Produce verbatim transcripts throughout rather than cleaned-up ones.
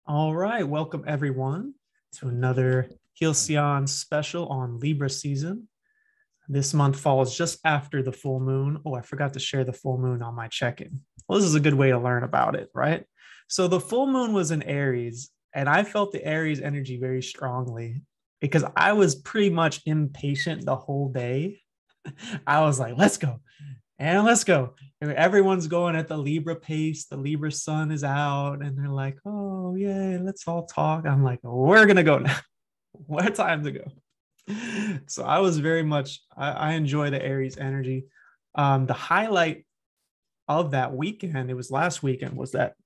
All right, welcome everyone to another Halcyon special on Libra season. This month falls just after the full moon. Oh, I forgot to share the full moon on my check-in. Well, this is a good way to learn about it, right? So the full moon was in Aries, and I felt the Aries energy very strongly because I was pretty much impatient the whole day. I was like, let's go. And let's go. Everyone's going at the Libra pace. The Libra sun is out, and they're like, oh, yay, let's all talk. I'm like, we're going to go now. What time to go? So I was very much, I, I enjoy the Aries energy. Um, the highlight of that weekend, it was last weekend, was that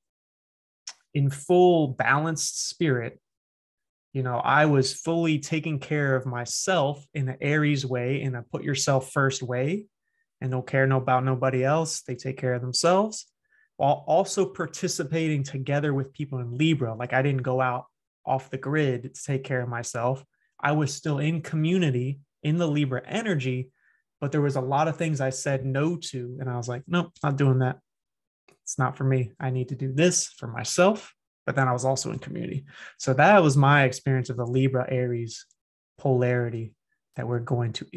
in full balanced spirit, you know, I was fully taking care of myself in an Aries way, in a put yourself first way, and don't care no about nobody else. They take care of themselves, while also participating together with people in Libra. Like I didn't go out off the grid to take care of myself. I was still in community in the Libra energy, but there was a lot of things I said no to. And I was like, nope, not doing that. It's not for me. I need to do this for myself. But then I was also in community. So that was my experience of the Libra Aries polarity that we're going to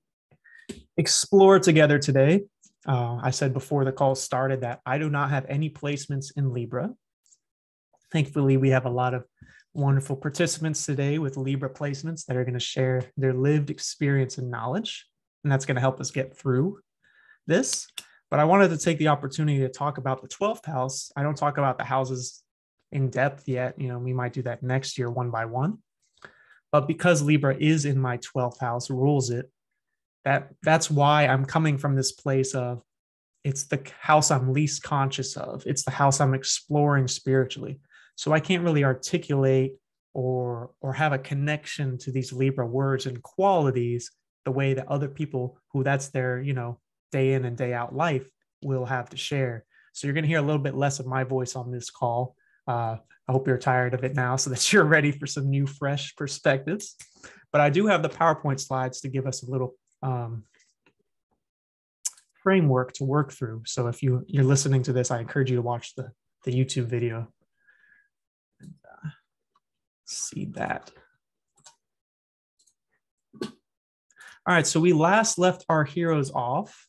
explore together today. Uh, I said before the call started that I do not have any placements in Libra. Thankfully, we have a lot of wonderful participants today with Libra placements that are going to share their lived experience and knowledge, and that's going to help us get through this. But I wanted to take the opportunity to talk about the twelfth house. I don't talk about the houses in depth yet. You know, we might do that next year one by one. But because Libra is in my twelfth house, rules it, that that's why I'm coming from this place of it's the house I'm least conscious of. It's the house I'm exploring spiritually. So I can't really articulate or or have a connection to these Libra words and qualities the way that other people who that's their, you know, day in and day out life will have to share. So you're going to hear a little bit less of my voice on this call. Uh, I hope you're tired of it now so that you're ready for some new, fresh perspectives. But I do have the PowerPoint slides to give us a little um, framework to work through. So if you, you're listening to this, I encourage you to watch the, the YouTube video and uh, see that. All right, so we last left our heroes off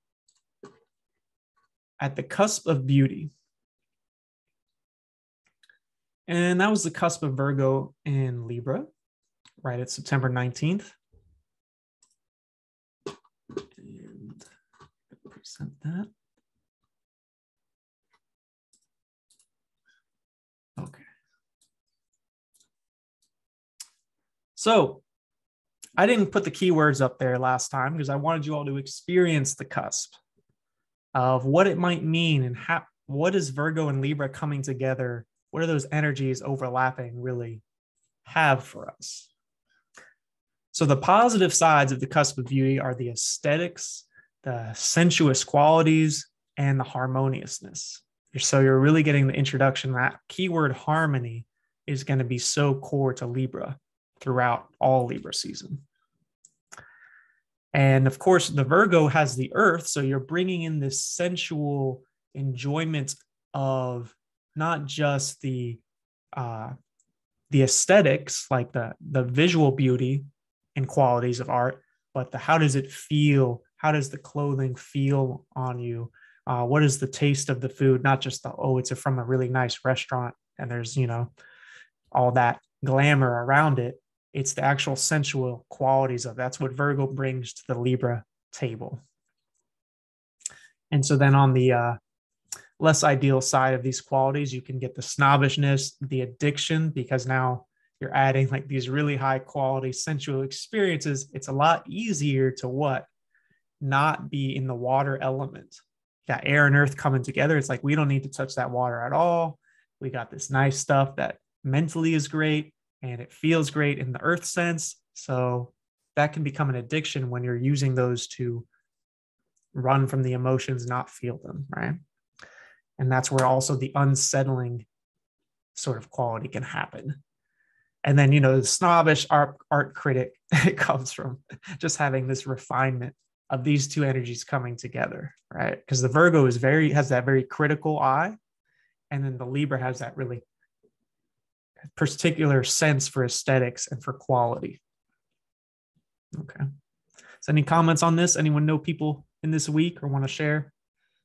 at the cusp of beauty. And that was the cusp of Virgo and Libra, right at September nineteenth. And present that. Okay. So I didn't put the keywords up there last time because I wanted you all to experience the cusp of what it might mean and how, what is Virgo and Libra coming together? What are those energies overlapping really have for us? So the positive sides of the cusp of beauty are the aesthetics, the sensuous qualities, and the harmoniousness. So you're really getting the introduction. That keyword harmony is going to be so core to Libra throughout all Libra season. And of course, the Virgo has the earth. So you're bringing in this sensual enjoyment of not just the uh, the aesthetics, like the, the visual beauty and qualities of art, but the how does it feel? How does the clothing feel on you? Uh, what is the taste of the food? Not just the, oh, it's a, from a really nice restaurant and there's, you know, all that glamour around it. It's the actual sensual qualities of that's what Virgo brings to the Libra table. And so then on the uh, less ideal side of these qualities, you can get the snobbishness, the addiction, because now you're adding like these really high quality sensual experiences. It's a lot easier to what? Not be in the water element. You got air and earth coming together. It's like, we don't need to touch that water at all. We got this nice stuff that mentally is great and it feels great in the earth sense. So that can become an addiction when you're using those to run from the emotions, not feel them, right? And that's where also the unsettling sort of quality can happen. And then, you know, the snobbish art, art critic, it comes from just having this refinement of these two energies coming together, right? Because the Virgo is very, has that very critical eye. And then the Libra has that really particular sense for aesthetics and for quality. Okay. So any comments on this? Anyone know people in this week or want to share?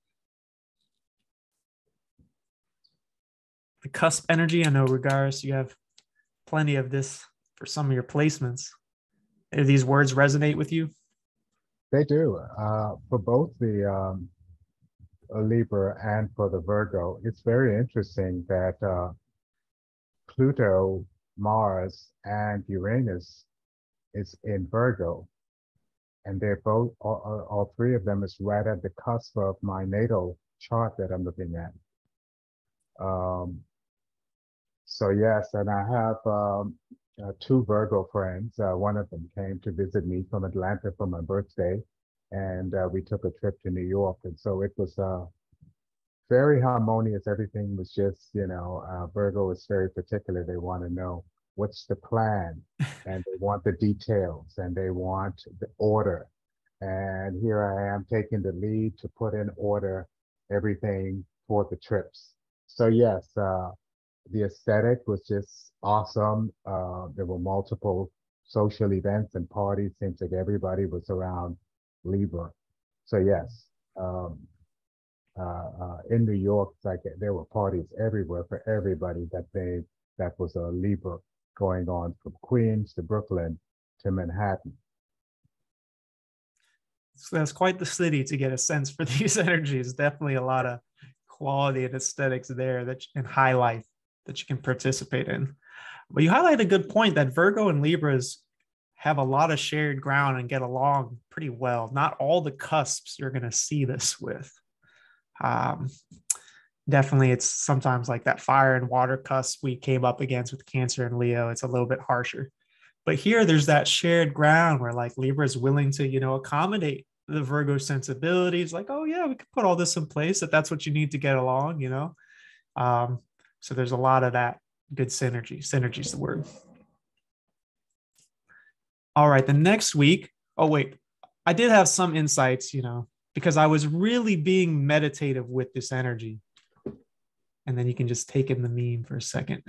The cusp energy, I know regardless, you have plenty of this for some of your placements. Do these words resonate with you? They do. Uh, for both the um, Libra and for the Virgo, it's very interesting that uh, Pluto, Mars, and Uranus is in Virgo. And they're both, all, all three of them is right at the cusp of my natal chart that I'm looking at. Um, so yes, and I have um, uh, two Virgo friends. Uh, one of them came to visit me from Atlanta for my birthday, and uh, we took a trip to New York. And so it was uh, very harmonious. Everything was just, you know, uh, Virgo is very particular. They want to know what's the plan, and they want the details, and they want the order. And here I am taking the lead to put in order everything for the trips. So yes, uh, the aesthetic was just awesome. Uh, there were multiple social events and parties. Seems like everybody was around Libra. So yes, um, uh, uh, in New York, it's like there were parties everywhere for everybody that they that was a Libra going on from Queens to Brooklyn to Manhattan. So that's quite the city to get a sense for these energies. Definitely a lot of quality and aesthetics there that and highlight that you can participate in. But you highlight a good point that Virgo and Libras have a lot of shared ground and get along pretty well. Not all the cusps you're going to see this with. Um, definitely, it's sometimes like that fire and water cusp we came up against with Cancer and Leo. It's a little bit harsher. But here there's that shared ground where like Libra is willing to, you know, accommodate the Virgo sensibilities. Like, oh yeah, we could put all this in place if that's what you need to get along, you know? Um, so there's a lot of that good synergy. Synergy is the word. All right, the next week, oh wait, I did have some insights, you know, because I was really being meditative with this energy. And then you can just take in the meme for a second.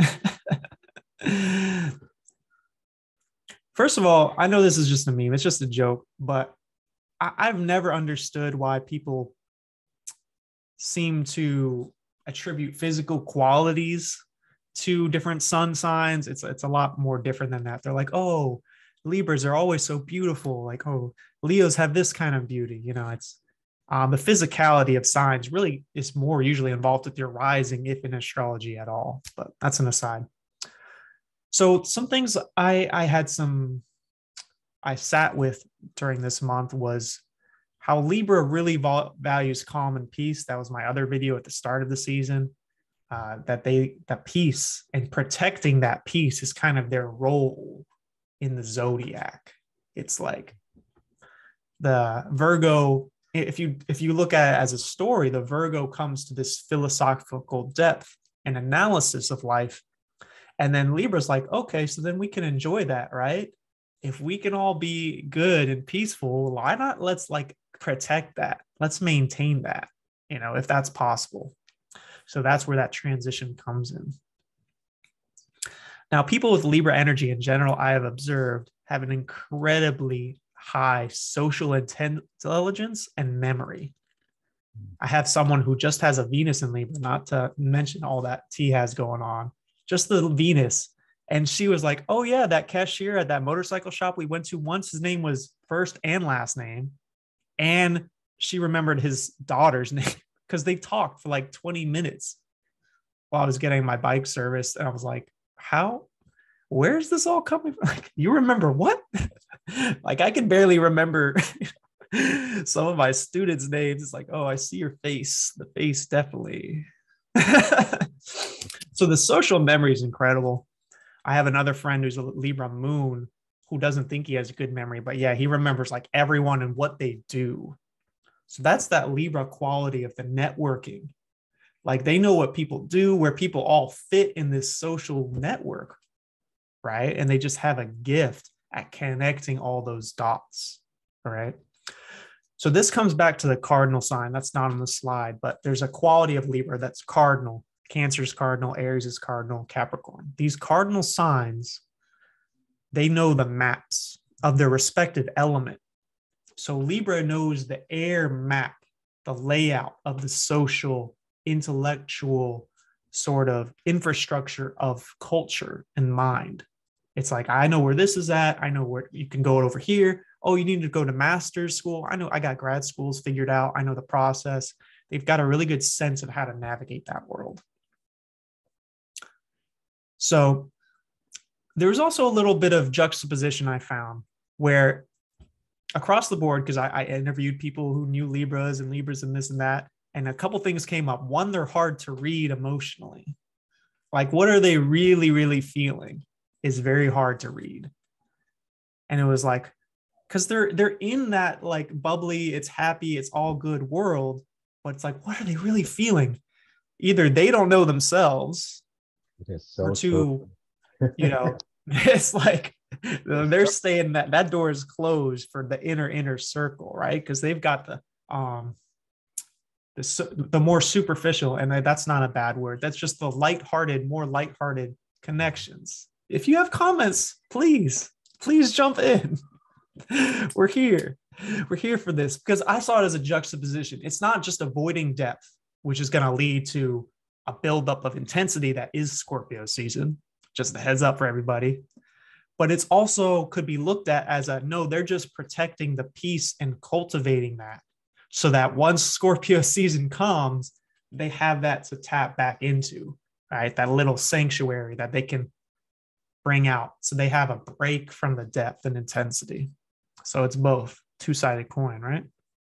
First of all, I know this is just a meme. It's just a joke, but I, I've never understood why people seem to attribute physical qualities to different sun signs. It's, it's a lot more different than that. They're like, oh, Libras are always so beautiful. Like, oh, Leos have this kind of beauty. You know, it's um, the physicality of signs really is more usually involved with your rising, if in astrology at all. But that's an aside. So some things I, I had some, I sat with during this month was how Libra really val- values calm and peace. That was my other video at the start of the season, uh, that they, that peace and protecting that peace is kind of their role in the zodiac. It's like the Virgo, if you, if you look at it as a story, the Virgo comes to this philosophical depth and analysis of life. And then Libra's like, okay, so then we can enjoy that, right? If we can all be good and peaceful, why not let's like protect that? Let's maintain that, you know, if that's possible. So that's where that transition comes in. Now, people with Libra energy in general, I have observed, have an incredibly high social intelligence and memory. I have someone who just has a Venus in Libra, not to mention all that T has going on. Just the Venus. And she was like, oh yeah, that cashier at that motorcycle shop we went to once, his name was first and last name. And she remembered his daughter's name because they talked for like twenty minutes while I was getting my bike serviced. And I was like, how, where's this all coming from? Like, you remember what? Like, I can barely remember some of my students' names. It's like, oh, I see your face. The face, definitely. So the social memory is incredible. I have another friend who's a Libra moon who doesn't think he has a good memory, but yeah, he remembers like everyone and what they do. So that's that Libra quality of the networking. Like they know what people do, where people all fit in this social network, right? And they just have a gift at connecting all those dots, all right? So this comes back to the cardinal sign. That's not on the slide, but there's a quality of Libra that's cardinal. Cancer is cardinal, Aries is cardinal, Capricorn. These cardinal signs, they know the maps of their respective element. So Libra knows the air map, the layout of the social, intellectual sort of infrastructure of culture and mind. It's like, I know where this is at. I know where you can go over here. Oh, you need to go to master's school. I know I got grad schools figured out. I know the process. They've got a really good sense of how to navigate that world. So there's also a little bit of juxtaposition I found where across the board, because I, I interviewed people who knew Libras and Libras and this and that, and a couple things came up. One, they're hard to read emotionally. Like, what are they really, really feeling is very hard to read. And it was like, because they're they're in that like bubbly, it's happy, it's all good world, but it's like, what are they really feeling? Either they don't know themselves, It is so or two, you know, it's like they're staying that that door is closed for the inner inner circle, right? Because they've got the um the the more superficial, and that's not a bad word. That's just the lighthearted, more lighthearted connections. If you have comments, please, please jump in. We're here. We're here for this because I saw it as a juxtaposition. It's not just avoiding depth, which is going to lead to a buildup of intensity that is Scorpio season. Just a heads up for everybody. But it's also could be looked at as a no, they're just protecting the peace and cultivating that so that once Scorpio season comes, they have that to tap back into, right? That little sanctuary that they can bring out. So they have a break from the depth and intensity. So it's both two-sided coin, right?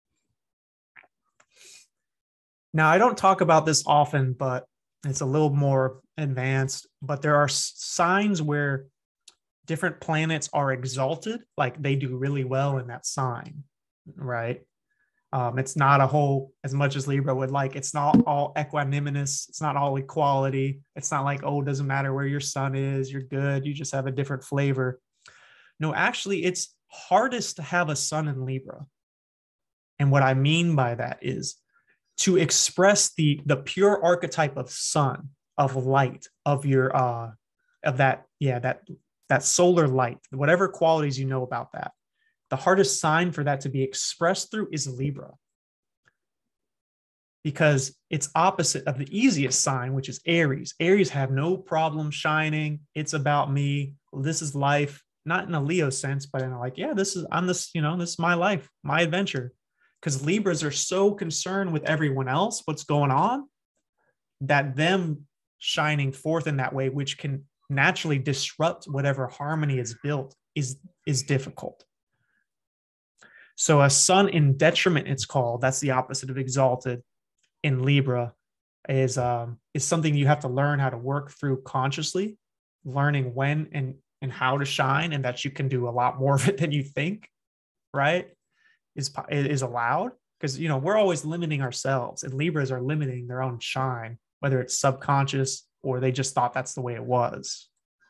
Now, I don't talk about this often, but it's a little more advanced, but there are signs where different planets are exalted, like they do really well in that sign, right? Um, it's not a whole, as much as Libra would like, it's not all equanimous. It's not all equality. It's not like, oh, it doesn't matter where your sun is, you're good. You just have a different flavor. No, actually, it's hardest to have a sun in Libra. And what I mean by that is to express the, the pure archetype of sun, of light, of your, uh, of that, yeah, that, that solar light, whatever qualities you know about that. The hardest sign for that to be expressed through is Libra, because it's opposite of the easiest sign, which is Aries. Aries have no problem shining. It's about me. This is life, not in a Leo sense, but in a like, yeah, this is, I'm this, you know, this is my life, my adventure. Because Libras are so concerned with everyone else, what's going on, that them shining forth in that way, which can naturally disrupt whatever harmony is built, is, is difficult. So a sun in detriment, it's called, that's the opposite of exalted in Libra, is, um, is something you have to learn how to work through consciously, learning when and, and how to shine, and that you can do a lot more of it than you think, right? Is, is allowed, because, you know, we're always limiting ourselves, and Libras are limiting their own shine, whether it's subconscious or they just thought that's the way it was.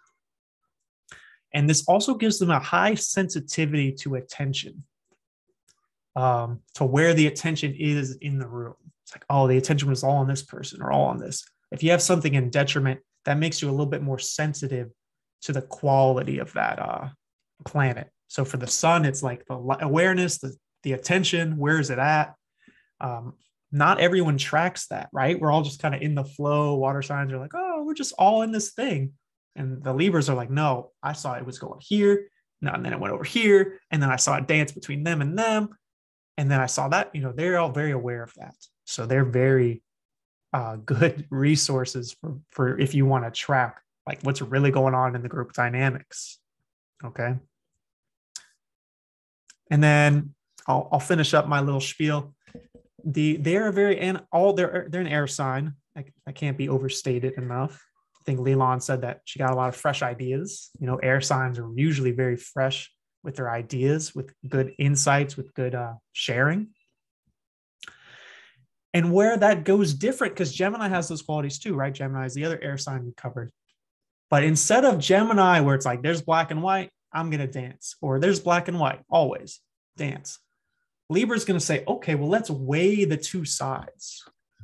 And this also gives them a high sensitivity to attention. Um, to where the attention is in the room. It's like, oh, the attention was all on this person or all on this. If you have something in detriment, that makes you a little bit more sensitive to the quality of that uh, planet. So for the sun, it's like the awareness, the, the attention, where is it at? Um, not everyone tracks that, right? We're all just kind of in the flow. Water signs are like, oh, we're just all in this thing. And the Libras are like, no, I saw it was going here. No, and then it went over here. And then I saw it dance between them and them. And then I saw that, you know, they're all very aware of that. So they're very uh, good resources for, for if you want to track like what's really going on in the group dynamics. Okay. And then I'll, I'll finish up my little spiel. The they're a very and all they're they're an air sign. I, I can't be overstated enough. I think Leland said that she got a lot of fresh ideas. You know, air signs are usually very fresh with their ideas, with good insights, with good uh, sharing. And where that goes different, because Gemini has those qualities too, right? Gemini is the other air sign we covered. But instead of Gemini, where it's like, there's black and white, I'm going to dance. Or there's black and white, always dance. Libra is going to say, okay, well, let's weigh the two sides.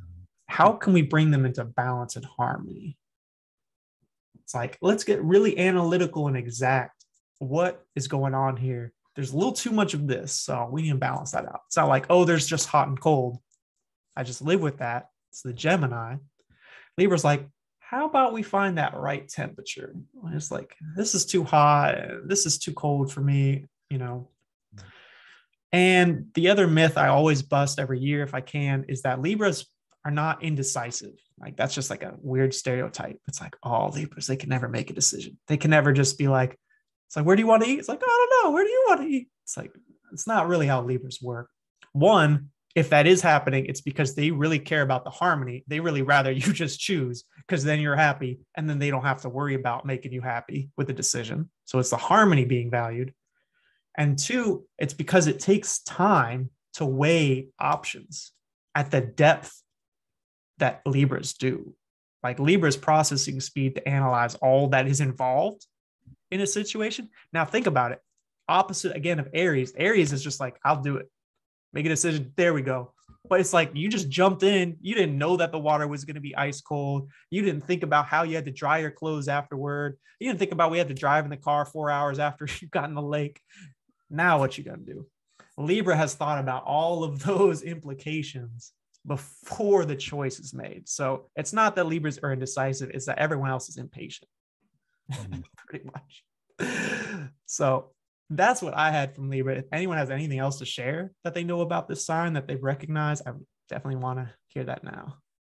how can we bring them into balance and harmony? It's like, let's get really analytical and exact. What is going on here? There's a little too much of this, so we need to balance that out. It's not like, oh, there's just hot and cold. I just live with that. It's the Gemini. Libra's like, how about we find that right temperature? It's like, this is too hot. This is too cold for me, you know. And the other myth I always bust every year if I can is that Libras are not indecisive. Like, that's just like a weird stereotype. It's like, oh, Libras, they can never make a decision. They can never just be like, it's like, where do you want to eat? It's like, I don't know. Where do you want to eat? It's like, it's not really how Libras work. One, if that is happening, it's because they really care about the harmony. They really rather you just choose, because then you're happy and then they don't have to worry about making you happy with the decision. So it's the harmony being valued. And two, it's because it takes time to weigh options at the depth that Libras do. Like, Libra's processing speed to analyze all that is involved in a situation. Now think about it. Opposite again of Aries. Aries is just like, I'll do it. Make a decision. There we go. But it's like, you just jumped in. You didn't know that the water was going to be ice cold. You didn't think about how you had to dry your clothes afterward. You didn't think about we had to drive in the car four hours after you got in the lake. Now what you gonna do? Libra has thought about all of those implications before the choice is made. So it's not that Libras are indecisive, it's that everyone else is impatient. Mm-hmm. Pretty much. So that's what I had from Libra. If anyone has anything else to share that they know about this sign that they've recognized, I definitely want to hear that now.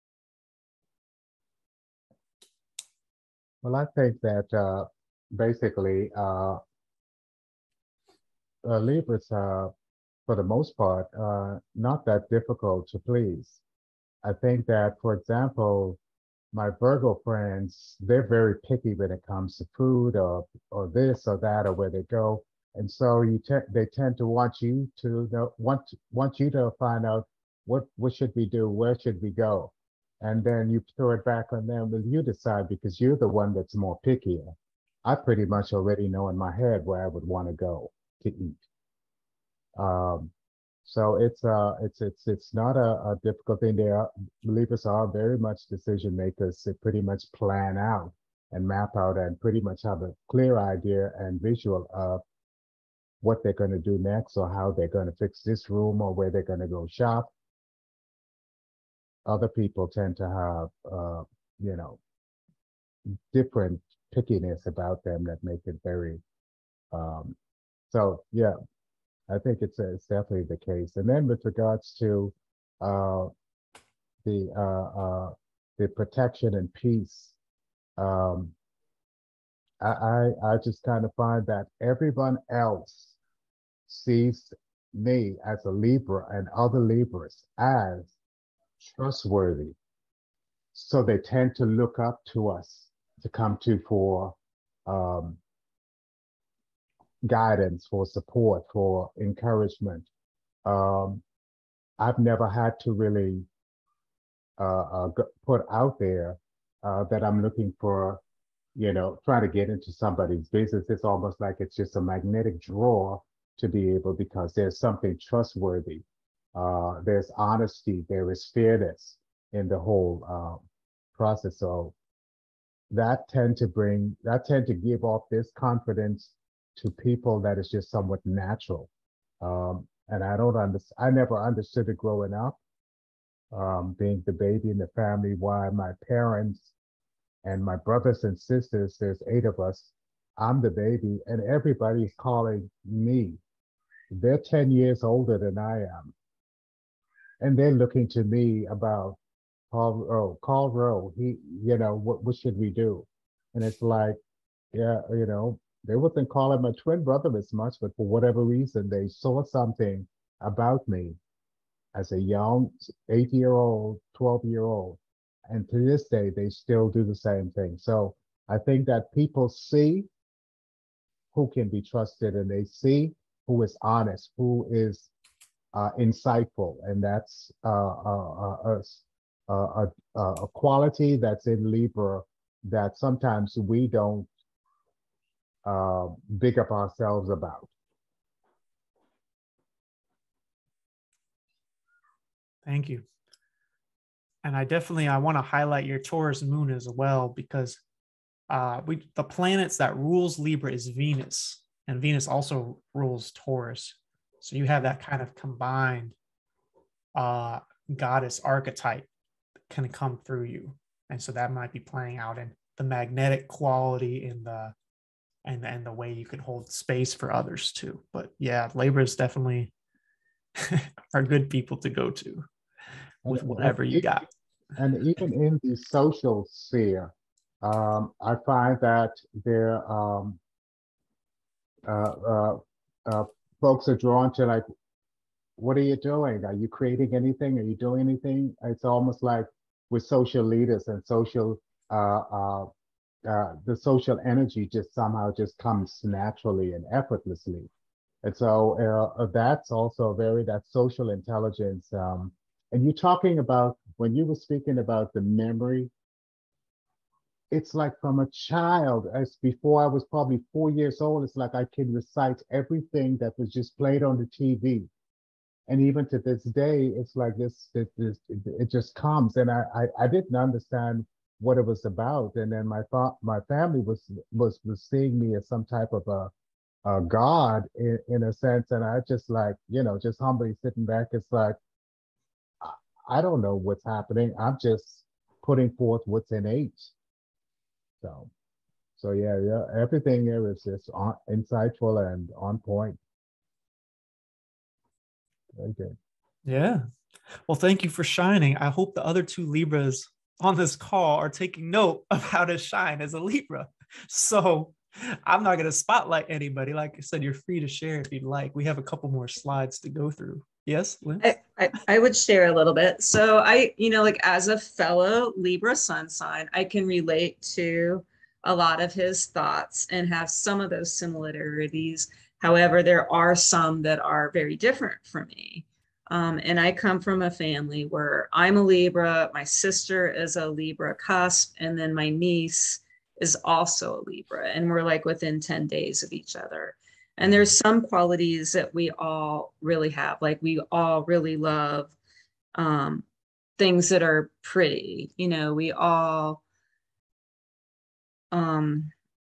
Well, I think that uh, basically uh, uh, Libras are, for the most part, uh, not that difficult to please. I think that, for example, my Virgo friends, they're very picky when it comes to food or or this or that or where they go. And so you te- they tend to want you to know, want want you to find out what what should we do, where should we go, and then you throw it back on them. Well, you decide because you're the one that's more pickier. I pretty much already know in my head where I would want to go to eat. Um, so it's uh it's it's it's not a, a difficult thing. They are Believers are very much decision makers. They pretty much plan out and map out and pretty much have a clear idea and visual of what they're going to do next or how they're going to fix this room or where they're going to go shop. Other people tend to have uh, you know, different pickiness about them that make it very um so yeah. I think it's, a, it's definitely the case. And then with regards to uh, the uh, uh, the protection and peace, um, I, I I just kind of find that everyone else sees me as a Libra and other Libras as trustworthy, so they tend to look up to us to come to for um, guidance, for support, for encouragement. Um, I've never had to really uh, uh, put out there uh, that I'm looking for, you know, trying to get into somebody's business. It's almost like it's just a magnetic draw to be able, because there's something trustworthy. Uh, there's honesty, there is fairness in the whole um, process. So that tend to bring, that tend to give off this confidence to people that is just somewhat natural. Um, and I don't understand, I never understood it growing up, um, being the baby in the family, why my parents and my brothers and sisters, there's eight of us, I'm the baby, and everybody's calling me. They're ten years older than I am. And they're looking to me about Carl Rowe, Carl Rowe, he, you know, what, what should we do? And it's like, yeah, you know, they wasn't calling my twin brother as much, but for whatever reason, they saw something about me as a young eight year old, twelve year old. And to this day, they still do the same thing. So I think that people see who can be trusted and they see who is honest, who is uh, insightful. And that's uh, uh, uh, uh, a, a quality that's in Libra that sometimes we don't uh, big up ourselves about. Thank you. and I definitely I want to highlight your Taurus moon as well, because uh, we the planets that rules Libra is Venus, and Venus also rules Taurus. So you have that kind of combined uh, goddess archetype can come through you, and so that might be playing out in the magnetic quality in the and and the way you can hold space for others too. But yeah, Libra is definitely are good people to go to And, with whatever you and, got. and even in the social sphere, um, I find that there um, uh, uh, uh, folks are drawn to like, what are you doing? Are you creating anything? Are you doing anything? It's almost like with social leaders and social, uh, uh, uh, the social energy just somehow just comes naturally and effortlessly. And so uh, uh, that's also very, that social intelligence. Um, and you're talking about, when you were speaking about the memory, it's like from a child, as before I was probably four years old, it's like I can recite everything that was just played on the T V. And even to this day, it's like this, this, this it just comes. And I, I, I didn't understand what it was about. And then my fa- my family was was was seeing me as some type of a, a god in, in a sense. And I just like, you know, just humbly sitting back. It's like, I, I don't know what's happening. I'm just putting forth what's innate. So, so yeah, yeah, everything here is just on, insightful and on point. Very good. Yeah. Well, thank you for shining. I hope the other two Libras on this call are taking note of how to shine as a Libra. So I'm not going to spotlight anybody. Like I said, you're free to share if you'd like. We have a couple more slides to go through. Yes, Lynn? I, I, I would share a little bit. So I, you know, like as a fellow Libra sun sign, I can relate to a lot of his thoughts and have some of those similarities. However, there are some that are very different from me. Um, and I come from a family where I'm a Libra, my sister is a Libra cusp, and then my niece is also a Libra. And we're like within ten days of each other. And there's some qualities that we all really have. Like we all really love um, things that are pretty. You know, we all, um,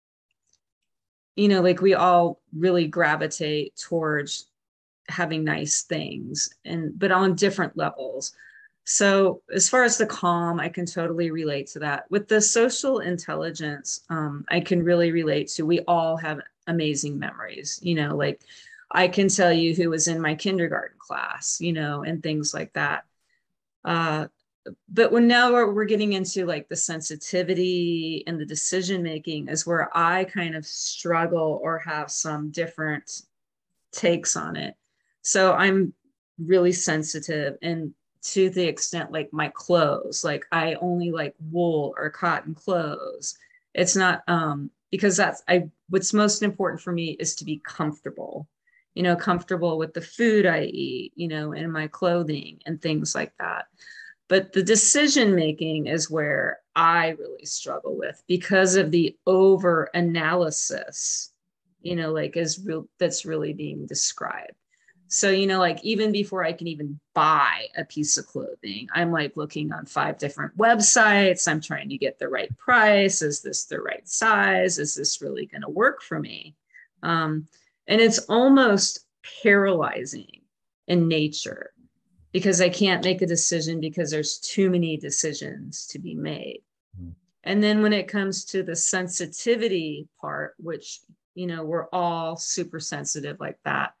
you know, like we all really gravitate towards having nice things, and but on different levels. So as far as the calm, I can totally relate to that. With the social intelligence, um, I can really relate to, we all have amazing memories, you know, like I can tell you who was in my kindergarten class, you know, and things like that. Uh, but when now we're, we're getting into like the sensitivity and the decision making is where I kind of struggle or have some different takes on it. So I'm really sensitive, and to the extent like my clothes, like I only like wool or cotton clothes. It's not um because that's I what's most important for me is to be comfortable, you know, comfortable with the food I eat, you know, and my clothing and things like that. But the decision making is where I really struggle with because of the over analysis, you know, like is real that's really being described. So, you know, like even before I can even buy a piece of clothing, I'm like looking on five different websites. I'm trying to get the right price. Is this the right size? Is this really going to work for me? Um, and it's almost paralyzing in nature because I can't make a decision because there's too many decisions to be made. Mm. And then when it comes to the sensitivity part, which, you know, we're all super sensitive like that.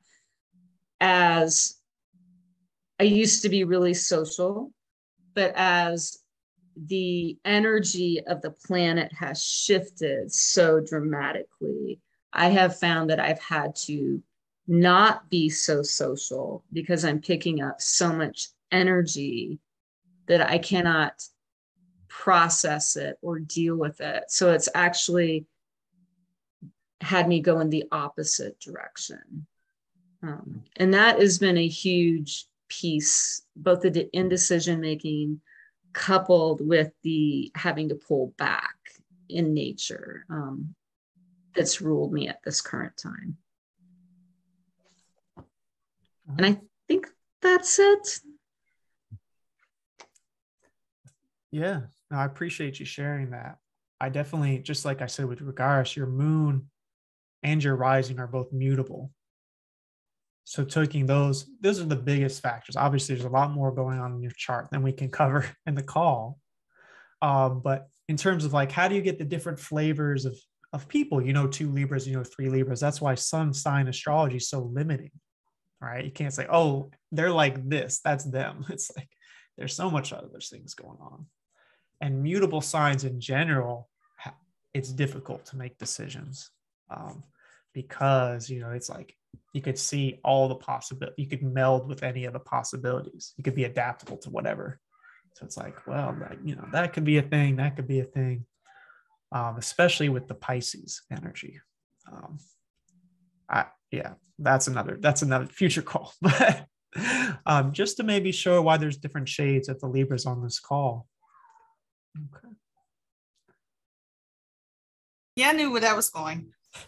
As I used to be really social, but as the energy of the planet has shifted so dramatically, I have found that I've had to not be so social because I'm picking up so much energy that I cannot process it or deal with it. So it's actually had me go in the opposite direction. Um, and that has been a huge piece, both the indecision making coupled with the having to pull back in nature, um, that's ruled me at this current time. And I think that's it. Yeah, no, I appreciate you sharing that. I definitely, just like I said with regards, your moon and your rising are both mutable. So taking those, those are the biggest factors. Obviously, there's a lot more going on in your chart than we can cover in the call. Um, but in terms of like, how do you get the different flavors of, of people? You know, two Libras, you know, three Libras. That's why sun sign astrology is so limiting, right? You can't say, oh, they're like this, that's them. It's like, there's so much other things going on. And mutable signs in general, it's difficult to make decisions um, because, you know, it's like, you could see all the possibilities. You could meld with any of the possibilities. You could be adaptable to whatever. So it's like, well, like, you know, that could be a thing. That could be a thing, um, especially with the Pisces energy. Um, I, yeah, that's another, that's another future call. But um, just to maybe show why there's different shades of the Libras on this call. Okay. Yeah, I knew where that was going.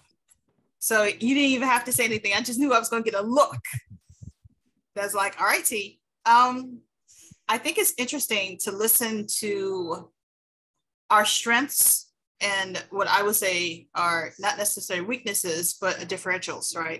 So you didn't even have to say anything. I just knew I was going to get a look. That's like, all right, T. Um, I think it's interesting to listen to our strengths and what I would say are not necessarily weaknesses, but differentials, right?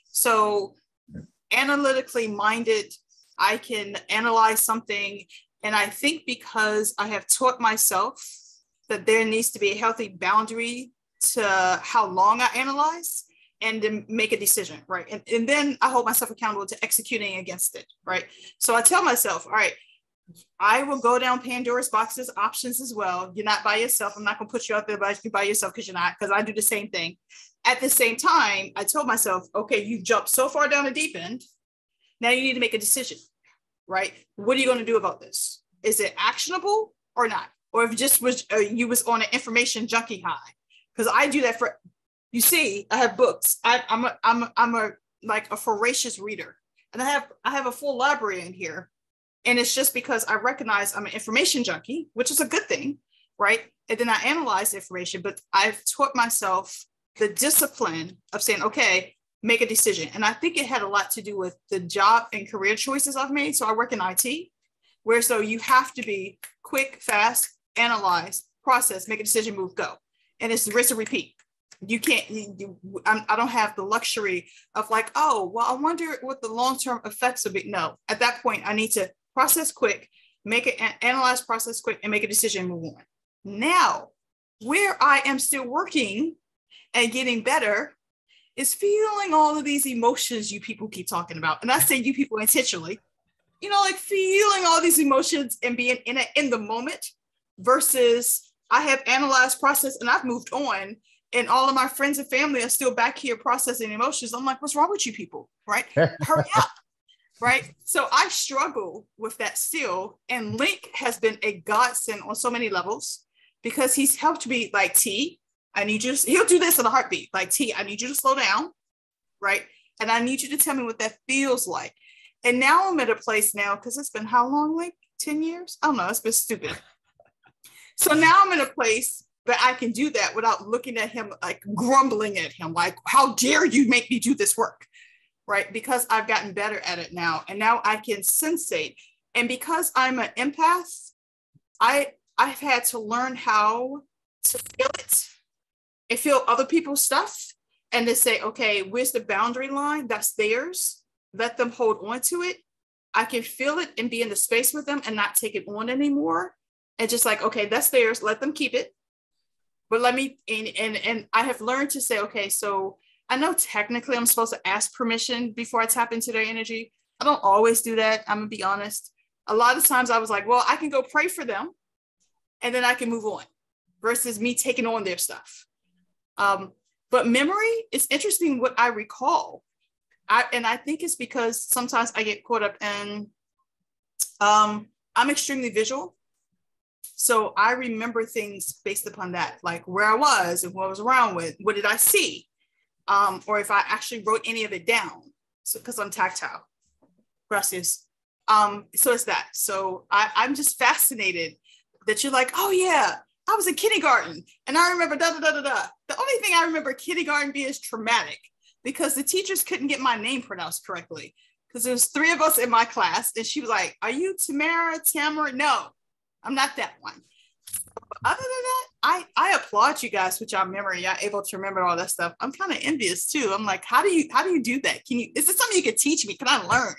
So analytically minded, I can analyze something. And I think because I have taught myself that there needs to be a healthy boundary to how long I analyze and then make a decision, right? And, and then I hold myself accountable to executing against it, right? So I tell myself, all right, I will go down Pandora's boxes options as well. You're not by yourself. I'm not going to put you out there by, by yourself because you're not, because I do the same thing. At the same time, I told myself, okay, you jumped so far down the deep end. Now you need to make a decision, right? What are you going to do about this? Is it actionable or not? Or if just was uh, you was on an information junkie high? Because I do that for, you see, I have books. I, I'm a, I'm a, I'm a like a voracious reader, and I have I have a full library in here, and it's just because I recognize I'm an information junkie, which is a good thing, right? And then I analyze information, but I've taught myself the discipline of saying, okay, make a decision, and I think it had a lot to do with the job and career choices I've made. So I work in I T, where so you have to be quick, fast, analyze, process, make a decision, move, go. And it's rinse and repeat. You can't, you, you, I'm, I don't have the luxury of like, oh, well, I wonder what the long-term effects will be. No, at that point, I need to process quick, make it, analyze, process quick, and make a decision, move on. Now, where I am still working and getting better is feeling all of these emotions you people keep talking about. And I say you people intentionally, you know, like feeling all these emotions and being in it in the moment versus I have analyzed, processed, and I've moved on. And all of my friends and family are still back here processing emotions. I'm like, what's wrong with you people, right? Hurry up, right? So I struggle with that still. And Link has been a godsend on so many levels because he's helped me like, T, I need you to, he'll do this in a heartbeat. Like, T, I need you to slow down, right? And I need you to tell me what that feels like. And now I'm at a place now, because it's been how long, like ten years? I don't know, it's been stupid. So now I'm in a place that I can do that without looking at him, like grumbling at him, like, how dare you make me do this work, right? Because I've gotten better at it now. And now I can sensate. And because I'm an empath, I, I've had to learn how to feel it and feel other people's stuff and to say, okay, where's the boundary line? That's theirs. Let them hold on to it. I can feel it and be in the space with them and not take it on anymore. And just like, okay, that's theirs. Let them keep it. But let me, and, and, and I have learned to say, okay, so I know technically I'm supposed to ask permission before I tap into their energy. I don't always do that. I'm gonna be honest. A lot of times I was like, well, I can go pray for them and then I can move on versus me taking on their stuff. Um, but memory, it's interesting what I recall. I, and I think it's because sometimes I get caught up in, um, I'm extremely visual. So I remember things based upon that, like where I was and what I was around with, what did I see? Um, or if I actually wrote any of it down. So, because I'm tactile. Gracias. Um, so it's that. So I, I'm just fascinated that you're like, oh yeah, I was in kindergarten and I remember da da da da da. The only thing I remember kindergarten being is traumatic because the teachers couldn't get my name pronounced correctly. Because there was three of us in my class and she was like, are you Tamara, Tamara? No. I'm not that one. But other than that, I, I applaud you guys with your memory. Y'all able to remember all that stuff. I'm kind of envious too. I'm like, how do you how do you do that? Can you is this something you can teach me? Can I learn?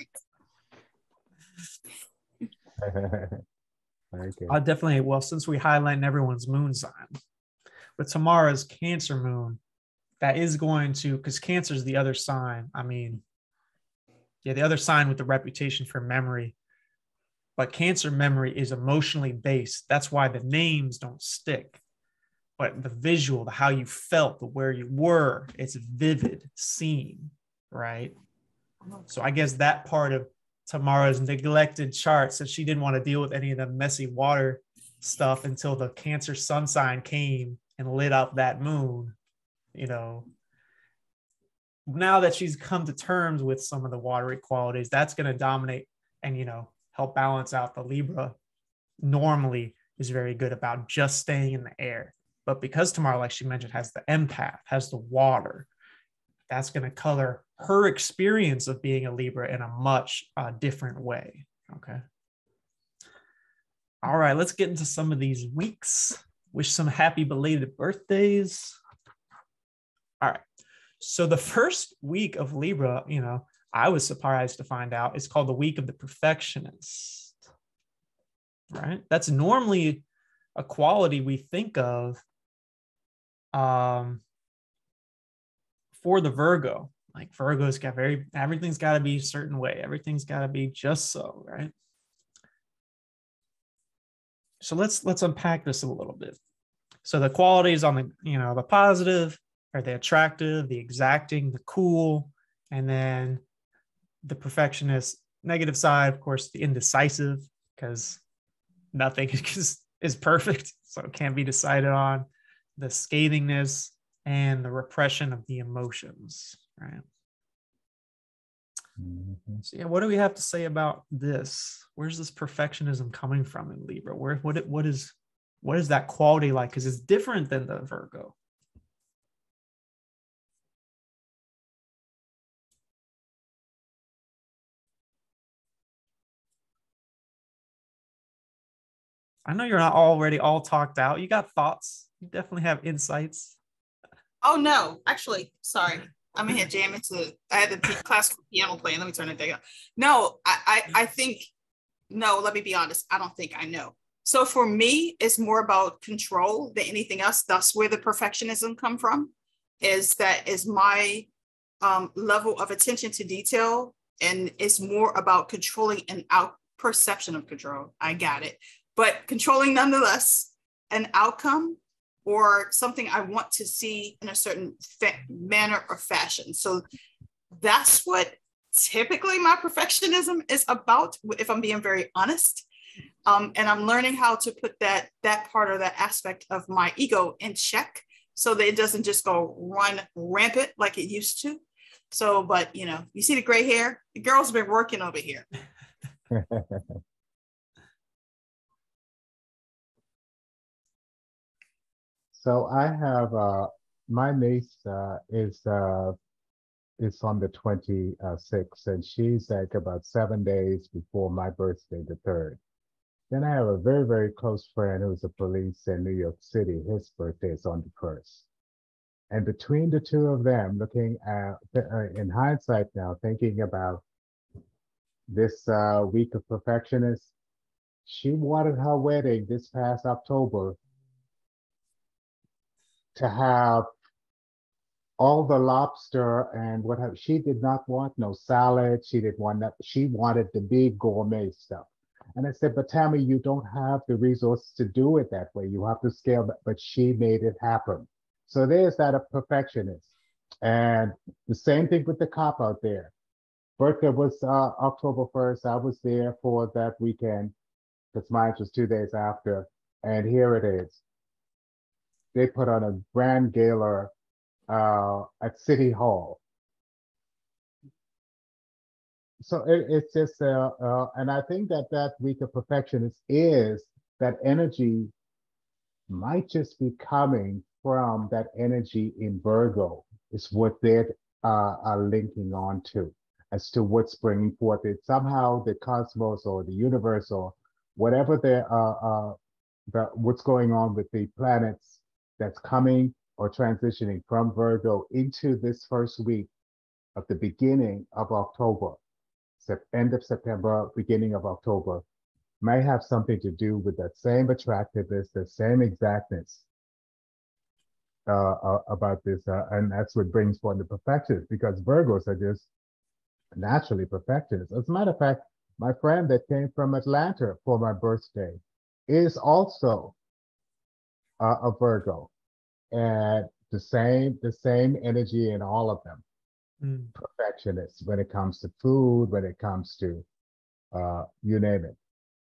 Okay. I definitely, well, since we highlight everyone's moon sign, with tomorrow's Cancer moon, that is going to, because Cancer is the other sign. I mean, yeah, the other sign with the reputation for memory. But Cancer memory is emotionally based. That's why the names don't stick. But the visual, the how you felt, the where you were, it's vivid scene, right? So I guess that part of Tamara's neglected chart, since she didn't want to deal with any of the messy water stuff until the Cancer sun sign came and lit up that moon, you know, now that she's come to terms with some of the watery qualities, that's going to dominate and, you know, help balance out the Libra. Normally is very good about just staying in the air. But because Tamara, like she mentioned, has the empath, has the water, that's going to color her experience of being a Libra in a much uh, different way. Okay. All right, let's get into some of these weeks. Wish some happy belated birthdays. All right. So the first week of Libra, you know, I was surprised to find out it's called the week of the perfectionist, right? That's normally a quality we think of um, for the Virgo. Like Virgo's got very, everything's got to be a certain way. Everything's got to be just so, right? So let's let's unpack this a little bit. So the qualities on the, you know, the positive are the attractive, the exacting, the cool, and then the perfectionist. Negative side, of course, the indecisive, because nothing is, is perfect, so it can't be decided on. The scathingness and the repression of the emotions, right? Mm-hmm. So yeah, what do we have to say about this? Where's this perfectionism coming from in Libra? Where what what is what is that quality like? Because it's different than the Virgo. I know you're not already all talked out. You got thoughts. You definitely have insights. Oh no, actually, sorry. I'm in here jamming to, I had the p- classical piano playing. Let me turn it down. No, I, I, I think, no, let me be honest. I don't think I know. So for me, it's more about control than anything else. That's where the perfectionism come from, is that is my um, level of attention to detail. And it's more about controlling an out perception of control. I got it. But controlling nonetheless an outcome or something I want to see in a certain fa- manner or fashion. So that's what typically my perfectionism is about, if I'm being very honest. Um, and I'm learning how to put that, that part or that aspect of my ego in check so that it doesn't just go run rampant like it used to. So, but you know, you see the gray hair, the girl's been working over here. So I have uh, my niece uh, is uh, is on the twenty-sixth, and she's like about seven days before my birthday, the third. Then I have a very, very close friend who's a police in New York City. His birthday is on the first. And between the two of them, looking at, uh, in hindsight now, thinking about this uh, week of perfectionists, she wanted her wedding this past October to have all the lobster and what have, she did not want no salad. She didn't want that. She wanted the big gourmet stuff. And I said, but Tammy, you don't have the resources to do it that way. You have to scale back. But she made it happen. So there's that a perfectionist. And the same thing with the cop out there. Birthday was uh, October first. I was there for that weekend because mine was two days after. And here it is. They put on a grand gala uh, at City Hall. So it, it's just, uh, uh, and I think that that week of perfectionist is that energy might just be coming from that energy in Virgo. Is what they uh, are linking on to as to what's bringing forth it. Somehow the cosmos or the universe or whatever the, uh, uh, the what's going on with the planets that's coming or transitioning from Virgo into this first week of the beginning of October, end of September, beginning of October, may have something to do with that same attractiveness, the same exactness uh, uh, about this. Uh, and that's what brings forth the perfectionists, because Virgos are just naturally perfectionists. As a matter of fact, my friend that came from Atlanta for my birthday is also uh, a Virgo, and the same the same energy in all of them. Mm. Perfectionists when it comes to food, when it comes to uh, you name it.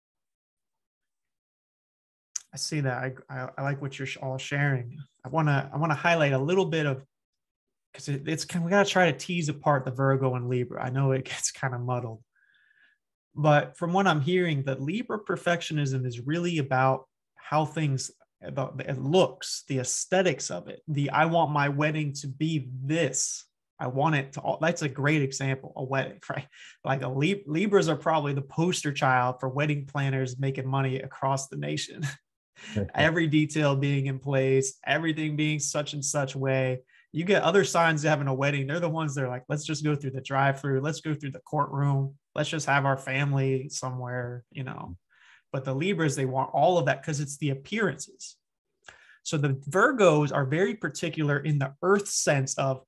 I see that. I, I, I like what you're all sharing. I want to I want to highlight a little bit of, because it, it's kind of, we got to try to tease apart the Virgo and Libra. I know it gets kind of muddled, but from what I'm hearing, the Libra perfectionism is really about how things, about the looks, the aesthetics of it. The I want my wedding to be this. I want it to. That's a great example. A wedding, right? Like a Lib- Libras are probably the poster child for wedding planners making money across the nation. Every detail being in place, everything being such and such way. You get other signs having a wedding. They're the ones that are like, let's just go through the drive-through. Let's go through the courtroom. Let's just have our family somewhere, you know. But the Libras, they want all of that because it's the appearances. So the Virgos are very particular in the earth sense of,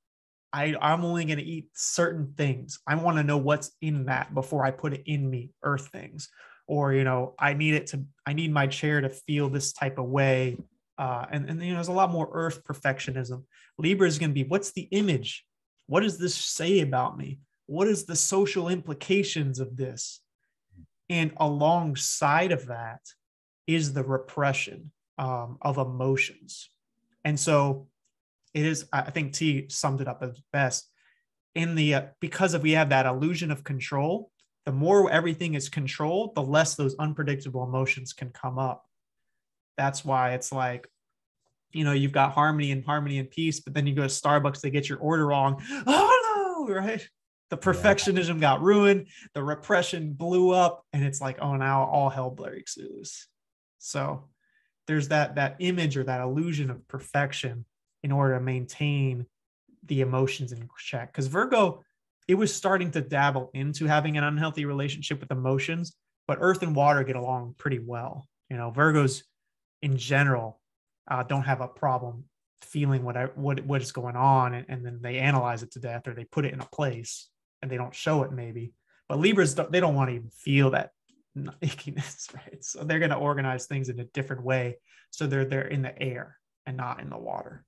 I, I'm only going to eat certain things. I want to know what's in that before I put it in me, earth things. Or, you know, I need it to, I need my chair to feel this type of way. Uh, and, and, you know, there's a lot more earth perfectionism. Libra is going to be, what's the image? What does this say about me? What is the social implications of this? And alongside of that is the repression um, of emotions. And so it is, I think T summed it up as best in the, uh, because of we have that illusion of control, the more everything is controlled, the less those unpredictable emotions can come up. That's why it's like, you know, you've got harmony and harmony and peace, but then you go to Starbucks, they get your order wrong. Oh no, right? The perfectionism got ruined. The repression blew up, and it's like, oh, now all hell breaks loose. So there's that, that image or that illusion of perfection in order to maintain the emotions in check. Because Virgo, it was starting to dabble into having an unhealthy relationship with emotions, but earth and water get along pretty well. You know, Virgos in general uh, don't have a problem feeling what, what, what is going on, and, and then they analyze it to death, or they put it in a place and they don't show it maybe. But Libras, they don't want to even feel that ickiness, right? So they're going to organize things in a different way. So they're, they're in the air and not in the water.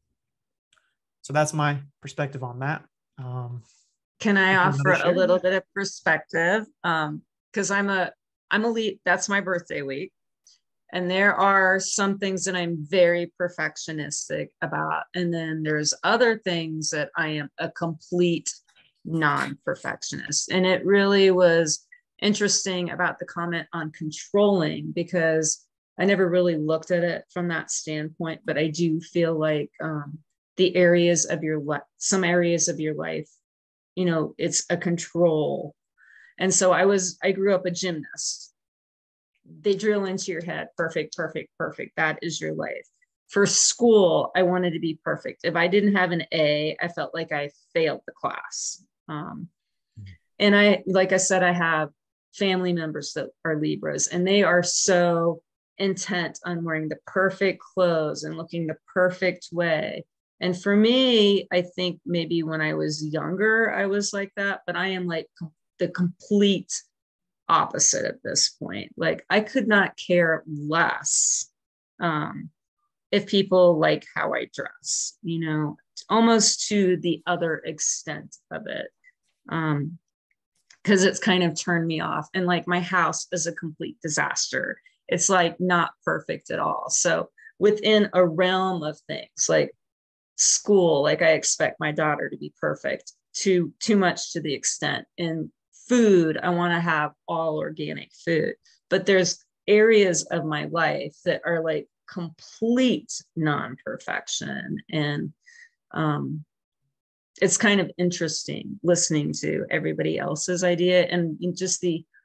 So that's my perspective on that. Um, Can I offer a little bit of perspective? Um, because I'm a, I'm a lead, that's my birthday week. And there are some things that I'm very perfectionistic about. And then there's other things that I am a complete non-perfectionist. And it really was interesting about the comment on controlling, because I never really looked at it from that standpoint, but I do feel like um, the areas of your life, some areas of your life, you know, it's a control. And so I was, I grew up a gymnast. They drill into your head, perfect, perfect, perfect. That is your life. For school, I wanted to be perfect. If I didn't have an A, I felt like I failed the class. Um, and I, like I said, I have family members that are Libras, and they are so intent on wearing the perfect clothes and looking the perfect way. And for me, I think maybe when I was younger, I was like that, but I am like the complete opposite at this point. Like I could not care less um, if people like how I dress, you know, almost to the other extent of it. Um, because it's kind of turned me off. And like my house is a complete disaster. It's like not perfect at all. So within a realm of things like school, like I expect my daughter to be perfect, too, too much to the extent. In food, I want to have all organic food. But there's areas of my life that are like complete non-perfection. And um, it's kind of interesting listening to everybody else's idea and just the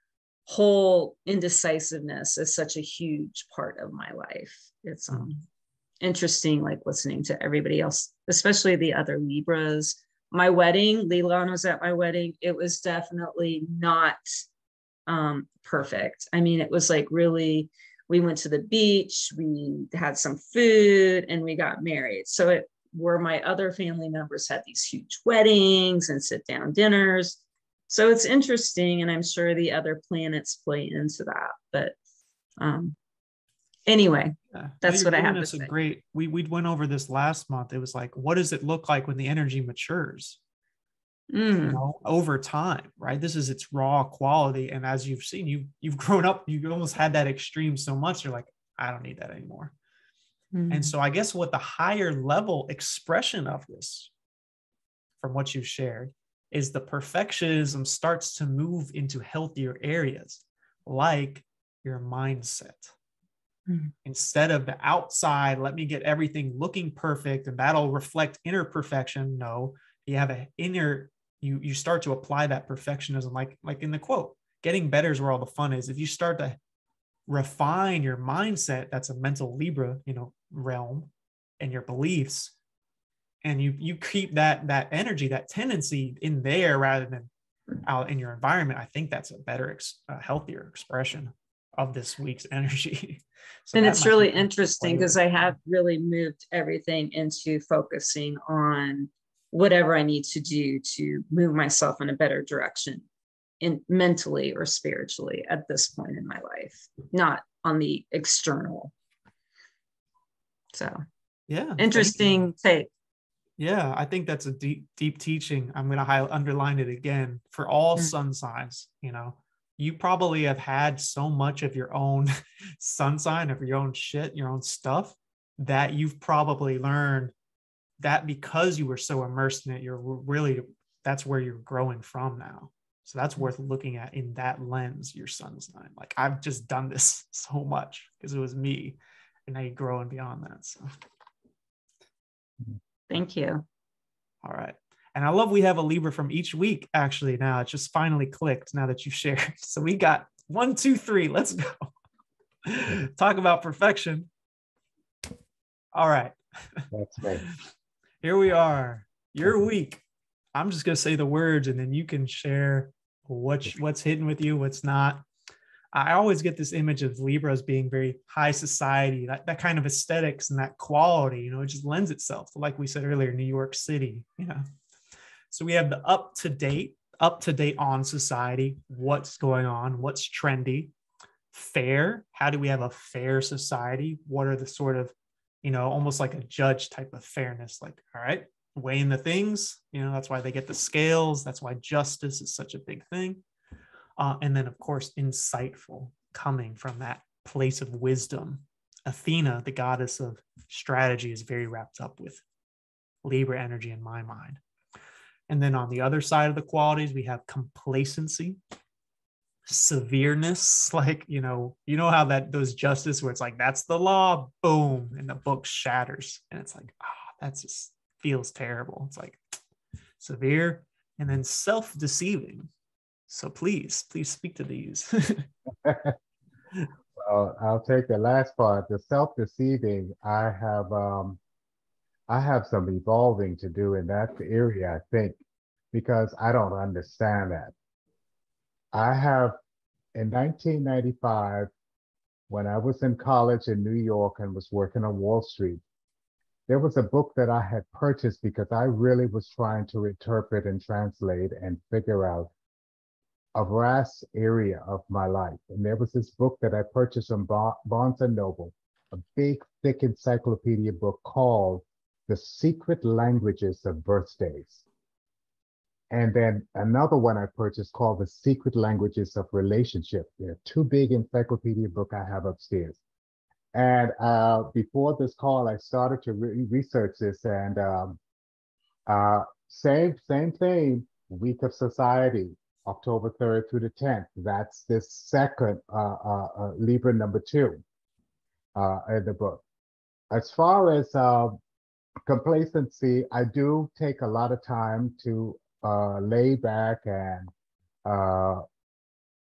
whole indecisiveness is such a huge part of my life. It's um, interesting, like listening to everybody else, especially the other Libras. My wedding, Leland was at my wedding. It was definitely not um, perfect. I mean, it was like really, we went to the beach, we had some food, and we got married. So it where my other family members had these huge weddings and sit down dinners. So it's interesting, and I'm sure the other planets play into that. But um, anyway, yeah. that's Well, what I giving have to us a say. great. We we went over this last month. It was like, what does it look like when the energy matures? Mm. You know, over time, right? This is its raw quality, and as you've seen, you you've grown up. You almost had that extreme so much. You're like, I don't need that anymore. Mm. And so, I guess what the higher level expression of this, from what you've shared, is the perfectionism starts to move into healthier areas, like your mindset. Mm. Instead of the outside, let me get everything looking perfect and that'll reflect inner perfection. No, you have an inner, you you start to apply that perfectionism, like like in the quote, getting better is where all the fun is. If you start to refine your mindset, that's a mental Libra, you know, realm, and your beliefs, and you you keep that that energy, that tendency in there rather than out in your environment, I think that's a better, a healthier expression of this week's energy. So and that it's might really be interesting because I have really moved everything into focusing on whatever I need to do to move myself in a better direction, in mentally or spiritually at this point in my life, not on the external. So yeah, interesting take. Yeah, I think that's a deep, deep teaching. I'm going to highlight, underline it again for all Mm. sun signs. You know, you probably have had so much of your own sun sign, of your own shit, your own stuff, that you've probably learned that because you were so immersed in it, you're really, that's where you're growing from now. So that's worth looking at in that lens, your sun sign. Like, I've just done this so much because it was me, and now you're growing beyond that. So. Thank you. All right. And I love we have a Libra from each week, actually, now. It just finally clicked now that you shared. So we got one, two, three. Let's go. Talk about perfection. All right. That's right. Here we are. Your week. I'm just going to say the words, and then you can share what, what's hitting with you, what's not. I always get this image of Libra as being very high society, that, that kind of aesthetics and that quality, you know, it just lends itself to, like we said earlier, New York City, you know. So we have the up to date, up to date on society, what's going on, what's trendy, fair. How do we have a fair society? What are the sort of, you know, almost like a judge type of fairness, like, all right, weighing the things, you know, that's why they get the scales. That's why justice is such a big thing. Uh, and then, of course, insightful, coming from that place of wisdom. Athena, the goddess of strategy, is very wrapped up with Libra energy in my mind. And then on the other side of the qualities, we have complacency, severeness, like, you know, you know how that those justice where it's like, that's the law, boom, and the book shatters. And it's like, ah, oh, that just feels terrible. It's like severe. And then self-deceiving. So please, please speak to these. Well, I'll take the last part. The self-deceiving, I have um, I have some evolving to do in that area, I think, because I don't understand that. I have, in nineteen ninety-five, when I was in college in New York and was working on Wall Street, there was a book that I had purchased because I really was trying to interpret and translate and figure out a vast area of my life. And there was this book that I purchased from Barnes and Noble, a big, thick encyclopedia book called The Secret Languages of Birthdays. And then another one I purchased called The Secret Languages of Relationship. They're two big encyclopedia books I have upstairs. And uh, before this call, I started to re research this, and um, uh, same, same thing, Week of Society, October third through the tenth. That's the second uh, uh, uh, Libra number two uh, in the book. As far as uh, complacency, I do take a lot of time to uh, lay back and uh,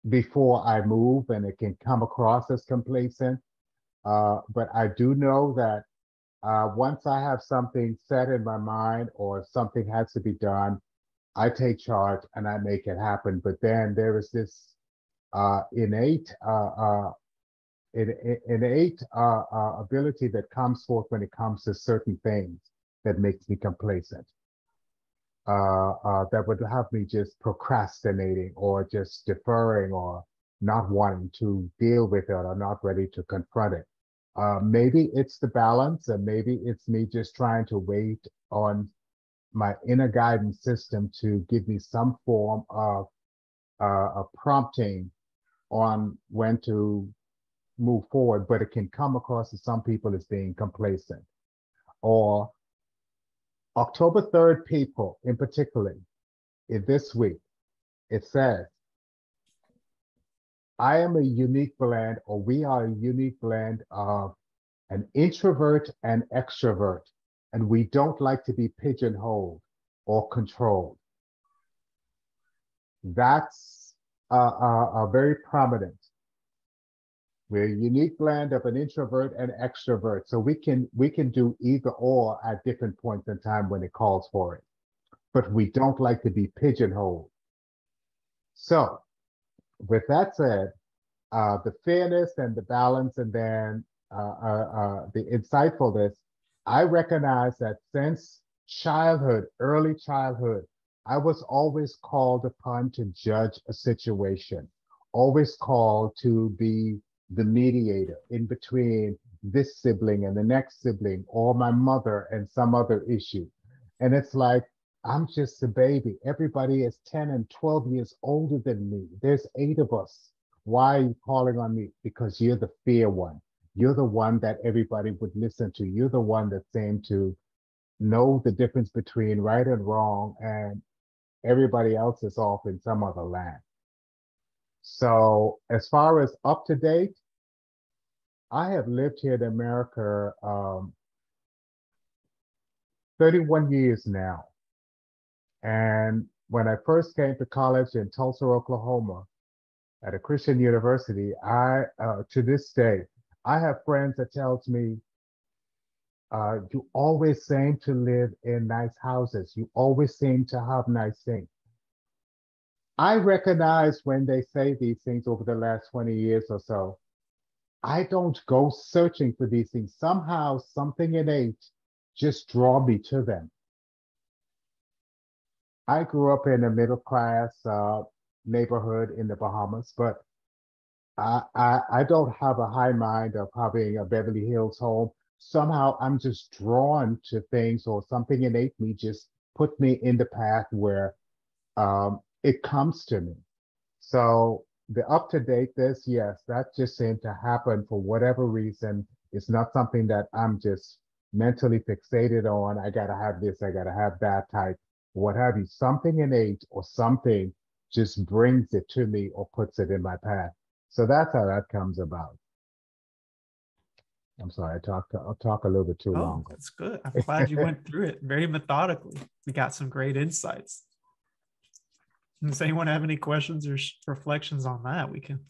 before I move, and it can come across as complacent. Uh, but I do know that uh, once I have something set in my mind or something has to be done, I take charge and I make it happen. But then there is this uh, innate uh, uh, in, innate uh, uh, ability that comes forth when it comes to certain things that makes me complacent. Uh, uh, that would have me just procrastinating or just deferring or not wanting to deal with it or not ready to confront it. Uh, maybe it's the balance, and maybe it's me just trying to wait on my inner guidance system to give me some form of uh, a prompting on when to move forward, but it can come across to some people as being complacent. Or October third people in particular, in this week, it says, I am a unique blend, or we are a unique blend of an introvert and extrovert, and we don't like to be pigeonholed or controlled. That's uh, uh, uh, very prominent. We're a unique blend of an introvert and extrovert, so we can we can do either or at different points in time when it calls for it. But we don't like to be pigeonholed. So, with that said, uh, the fairness and the balance, and then uh, uh, uh, the insightfulness, I recognize that since childhood, early childhood, I was always called upon to judge a situation, always called to be the mediator in between this sibling and the next sibling, or my mother and some other issue. And it's like, I'm just a baby. Everybody is ten and twelve years older than me. There's eight of us. Why are you calling on me? Because you're the fair one. You're the one that everybody would listen to. You're the one that seemed to know the difference between right and wrong, and everybody else is off in some other land. So as far as up to date, I have lived here in America um, thirty-one years now. And when I first came to college in Tulsa, Oklahoma, at a Christian university, I, uh, to this day, I have friends that tells me, uh, you always seem to live in nice houses. You always seem to have nice things. I recognize when they say these things over the last twenty years or so, I don't go searching for these things. Somehow, something innate just draw me to them. I grew up in a middle class uh, neighborhood in the Bahamas, but I, I, I don't have a high mind of having a Beverly Hills home. Somehow I'm just drawn to things, or something innate me just put me in the path where um, it comes to me. So the up to date this, yes, that just seemed to happen for whatever reason. It's not something that I'm just mentally fixated on. I gotta have this, I gotta have that type, what have you. Something innate or something just brings it to me or puts it in my path. So that's how that comes about. I'm sorry, I talked. I'll talk a little bit too Oh, long. that's good. I'm glad you went through it very methodically. We got some great insights. Does anyone have any questions or reflections on that? We can.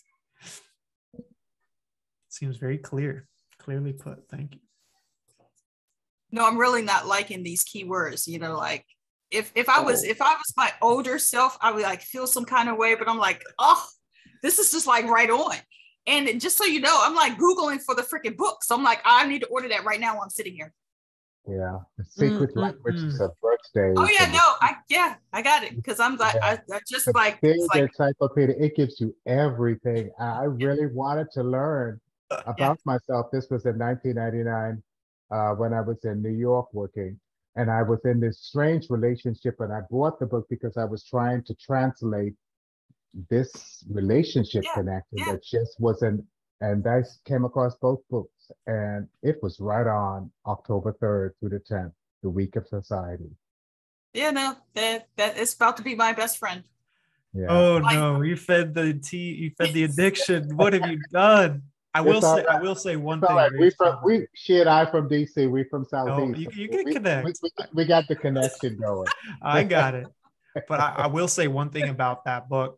Seems very clear, clearly put. Thank you. No, I'm really not liking these keywords. You know, like if if I was if I was my older self, I would like feel some kind of way. But I'm like, oh, this is just like right on. And just so you know, I'm like Googling for the freaking book. So I'm like, I need to order that right now while I'm sitting here. Yeah, the secret Mm, mm, languages mm. of birthdays. Oh yeah, and no, I yeah, I got it. Because I'm like, Yeah. I, I just the like, big it's like, encyclopedia. It gives you everything. I I really wanted to learn yeah, about myself. This was in nineteen ninety-nine uh, when I was in New York working, and I was in this strange relationship. And I bought the book because I was trying to translate this relationship yeah, connection yeah. that just wasn't. And I came across both books, and it was right on October third through the tenth, the week of society. Yeah, no, that that it's about to be my best friend. Yeah. Oh Like, no, you fed the tea, you fed the addiction. What have you done? I will It's all say, I right. will say one It's all thing. right. very We from strongly. we she and I from D C. We from Oh, Southeast. you, So you we, can we, connect. we, we got the connection going. I got it. But I, I will say one thing about that book.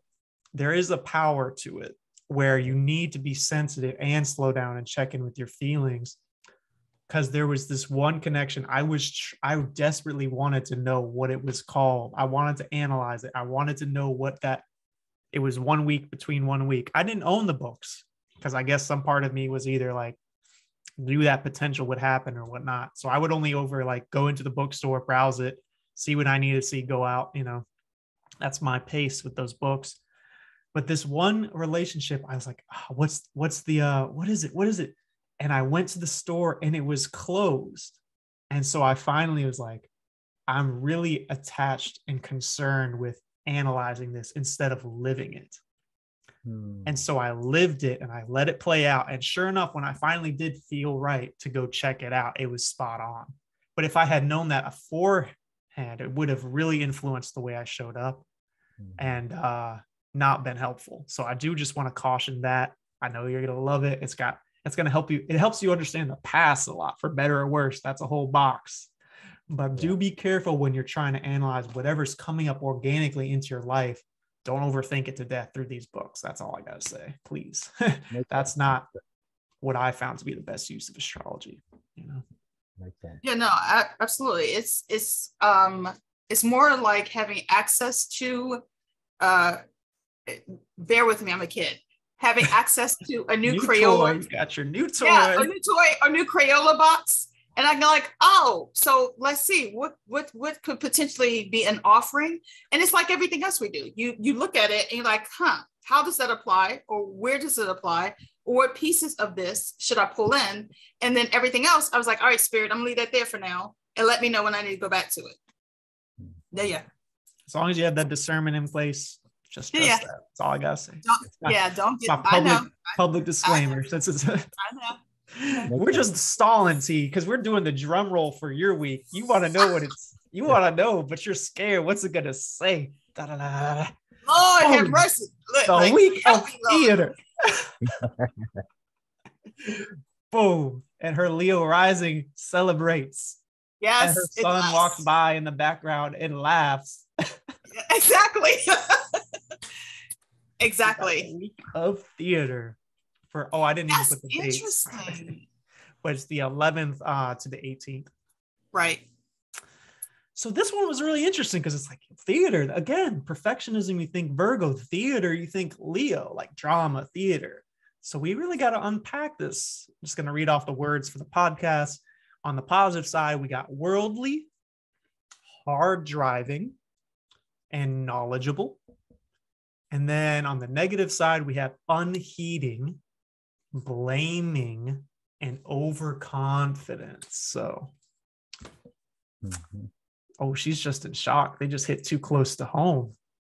there is a power to it where you need to be sensitive and slow down and check in with your feelings. Because there was this one connection. I was, tr- I desperately wanted to know what it was called. I wanted to analyze it. I wanted to know what that, it was one week between one week. I didn't own the books because I guess some part of me was either like, knew that potential would happen or whatnot. So I would only over like go into the bookstore, browse it, see what I needed to see, go out, you know, that's my pace with those books. But this one relationship, I was like, oh, what's, what's the, uh, what is it? What is it? And I went to the store and it was closed. And so I finally was like, I'm really attached and concerned with analyzing this instead of living it. Hmm. And so I lived it and I let it play out. And sure enough, when I finally did feel right to go check it out, it was spot on. But if I had known that beforehand, it would have really influenced the way I showed up hmm. and uh, not been helpful. So I do just want to caution that. I know you're going to love it. It's got It's going to help you. It helps you understand the past a lot, for better or worse. That's a whole box. But do be careful when you're trying to analyze whatever's coming up organically into your life. Don't overthink it to death through these books. That's all I got to say, please. That's not what I found to be the best use of astrology. You know. Yeah, no, I, absolutely. It's it's um it's more like having access to. Uh, bear with me, I'm a kid. Having access to a new, new Crayola. Toy. You got your new toy. Yeah, a new toy, a new Crayola box. And I'm like, oh, so let's see what what what could potentially be an offering. And it's like everything else we do. You you look at it and you're like, huh, how does that apply? Or where does it apply? Or what pieces of this should I pull in? And then everything else, I was like, all right, Spirit, I'm gonna leave that there for now. And let me know when I need to go back to it. There you go. As long as you have that discernment in place. Just trust yeah. that. That's all I gotta say. Don't, my, yeah, don't get my public, I know. public disclaimer. Since it's a, I know. We're just stalling, T, because we're doing the drum roll for your week. You want to know what it's. You want to know, but you're scared. What's it gonna say? Da-da-da. Lord oh, have mercy. Look, the like, week of theater. Boom, and her Leo rising celebrates. Yes, and her son walks by in the background and laughs. Exactly. Exactly. Week of theater for oh I didn't That's even put the interesting. dates. But it's the eleventh uh to the eighteenth. Right. So this one was really interesting because it's like theater again, perfectionism. You think Virgo, theater, you think Leo, like drama, theater. So we really got to unpack this. I'm just going to read off the words for the podcast. On the positive side, we got worldly, hard driving, and knowledgeable. And then on the negative side, we have unheeding, blaming, and overconfidence. So, mm-hmm. Oh, she's just in shock. They just hit too close to home.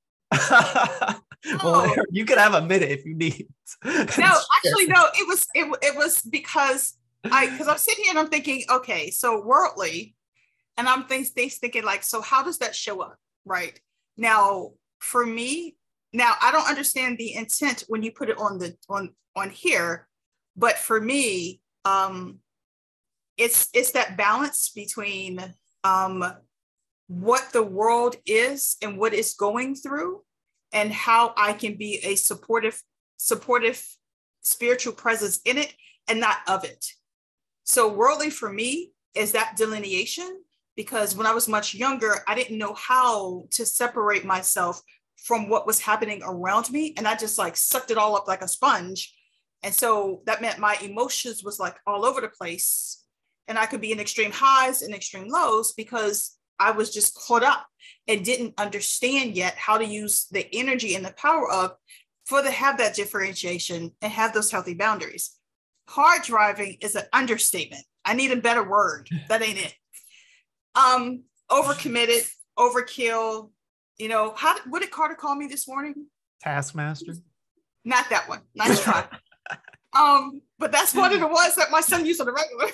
Oh. Well, you can have a minute if you need. No, actually, no. It was it, it was because I because I'm sitting here and I'm thinking, okay, so worldly, and I'm think, thinking like, so how does that show up, right? Now, for me, now I don't understand the intent when you put it on the on on here, but for me, um, it's it's that balance between um, what the world is and what it's going through, and how I can be a supportive supportive spiritual presence in it and not of it. So worldly for me is that delineation. Because when I was much younger, I didn't know how to separate myself from what was happening around me. And I just like sucked it all up like a sponge. And so that meant my emotions was like all over the place. And I could be in extreme highs and extreme lows because I was just caught up and didn't understand yet how to use the energy and the power of for to have that differentiation and have those healthy boundaries. Hard driving is an understatement. I need a better word. That ain't it. Um, overcommitted, overkill, you know, how did, what did Carter call me this morning? Taskmaster. Not that one. Nice try. um, but that's one of the ones that my son used on the regular.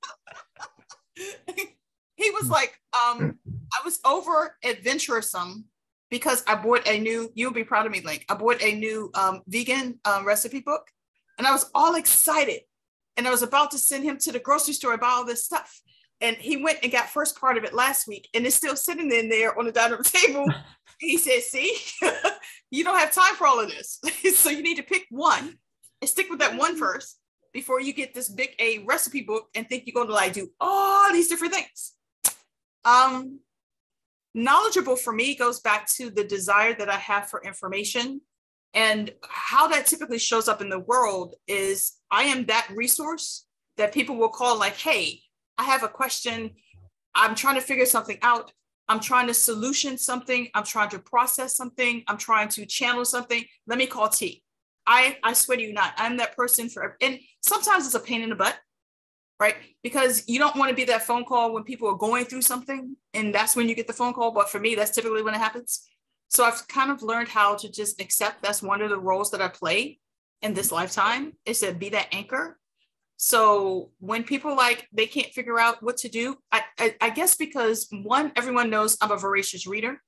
He was like, um, I was over adventuresome because I bought a new, you'll be proud of me, Link. I bought a new um, vegan um, recipe book and I was all excited. And I was about to send him to the grocery store and buy all this stuff. And he went and got first part of it last week, and it's still sitting in there on the dining room table. He said, see, you don't have time for all of this. So you need to pick one and stick with that one first before you get this big A recipe book and think you're going to like do all these different things. Um, knowledgeable for me goes back to the desire that I have for information, and how that typically shows up in the world is I am that resource that people will call like, hey, I have a question. I'm trying to figure something out. I'm trying to solution something. I'm trying to process something. I'm trying to channel something. Let me call T. I, I swear to you not, I'm that person for, and sometimes it's a pain in the butt, right? Because you don't want to be that phone call when people are going through something, and that's when you get the phone call. But for me, that's typically when it happens. So I've kind of learned how to just accept that's one of the roles that I play in this lifetime, is to be that anchor. So when people like, they can't figure out what to do, I, I, I guess because one, everyone knows I'm a voracious reader.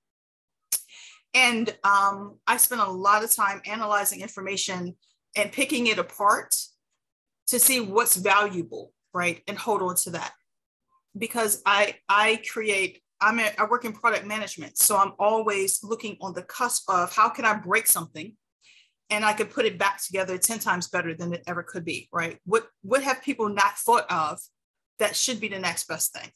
And um, I spend a lot of time analyzing information and picking it apart to see what's valuable, right? And hold on to that. Because I, I create, I'm a, I work in product management. So I'm always looking on the cusp of how can I break something and I could put it back together ten times better than it ever could be, right? What, what have people not thought of that should be the next best thing?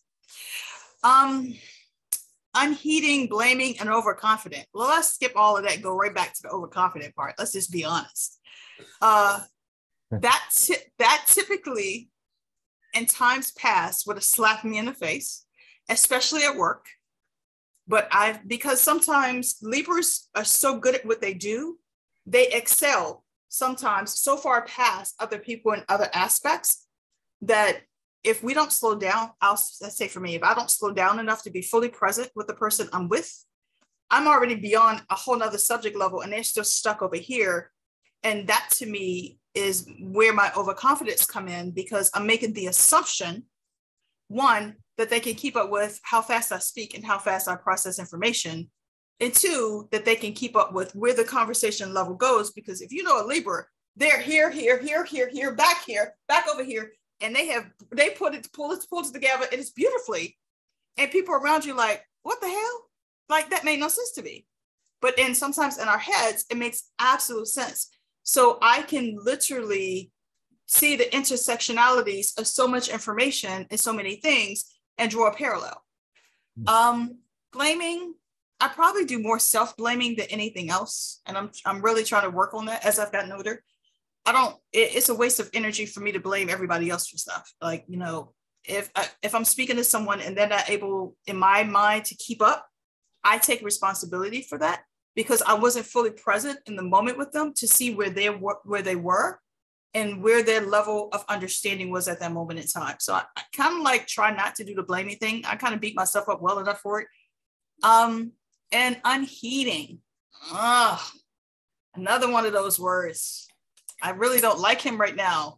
Um, unheeding, blaming, and overconfident. Well, let's skip all of that, go right back to the overconfident part. Let's just be honest. Uh, that, that typically in times past would have slapped me in the face, especially at work. But I've, because sometimes Libras are so good at what they do, they excel sometimes so far past other people in other aspects that if we don't slow down, I'll let's say for me, if I don't slow down enough to be fully present with the person I'm with, I'm already beyond a whole nother subject level and they're still stuck over here. And that to me is where my overconfidence come in, because I'm making the assumption, one, that they can keep up with how fast I speak and how fast I process information. And two, that they can keep up with where the conversation level goes. Because if you know a Libra, they're here, here, here, here, here, back here, back over here. And they have, they put it, pull it, pull it together, and it's beautifully. And people around you like, what the hell? Like that made no sense to me. But then sometimes in our heads, it makes absolute sense. So I can literally see the intersectionalities of so much information and so many things and draw a parallel. Um, blaming, I probably do more self-blaming than anything else. And I'm, I'm really trying to work on that as I've gotten older. I don't, it, it's a waste of energy for me to blame everybody else for stuff. Like, you know, if, I, if I'm speaking to someone and they're not able in my mind to keep up, I take responsibility for that because I wasn't fully present in the moment with them to see where they were, where they were and where their level of understanding was at that moment in time. So I, I kind of like try not to do the blaming thing. I kind of beat myself up well enough for it. Um, and unheeding. Ah, another one of those words. I really don't like him right now.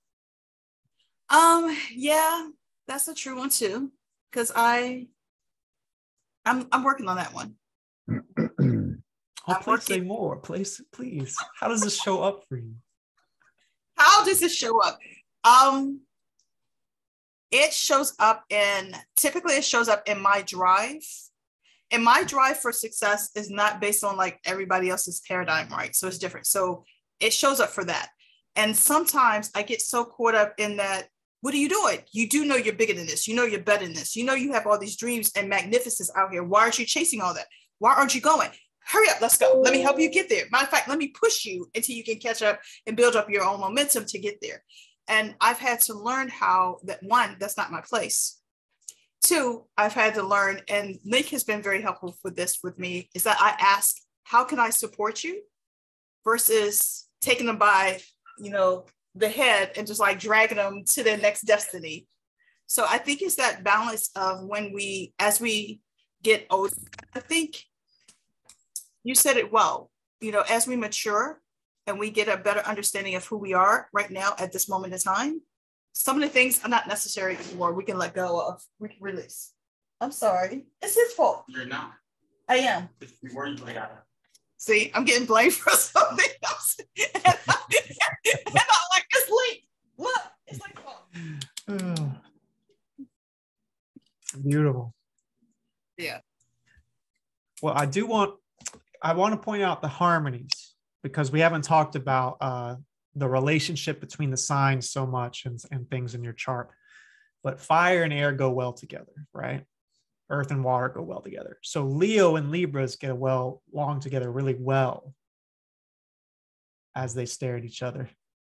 Um, yeah, that's a true one too. Cause I, I'm, I'm working on that one. Oh, please say more, please, please. How does this show up for you? How does this show up? Um, it shows up in, typically it shows up in my drive. And my drive for success is not based on like everybody else's paradigm, right? So it's different. So it shows up for that. And sometimes I get so caught up in that, what are you doing? You do know you're bigger than this. You know you're better than this. You know you have all these dreams and magnificence out here. Why aren't you chasing all that? Why aren't you going? Hurry up, let's go. Let me help you get there. Matter of fact, let me push you until you can catch up and build up your own momentum to get there. And I've had to learn how that, one, that's not my place. Two, I've had to learn, and Link has been very helpful with this with me, is that I ask, how can I support you? Versus taking them by, you know, the head and just like dragging them to their next destiny. So I think it's that balance of when we, as we get older, I think you said it well, you know, as we mature and we get a better understanding of who we are right now at this moment in time, some of the things are not necessary anymore. We can let go of, we can release. I'm sorry, it's his fault. You're not. I am. You weren't like that. See, I'm getting blamed for something else. and, I, and I'm like, it's late. Look, it's like, oh. Beautiful. Yeah. Well, I do want, I want to point out the harmonies because we haven't talked about uh, the relationship between the signs so much and, and things in your chart. But fire and air go well together, right? Earth and water go well together. So Leo and Libras get well along together really well as they stare at each other.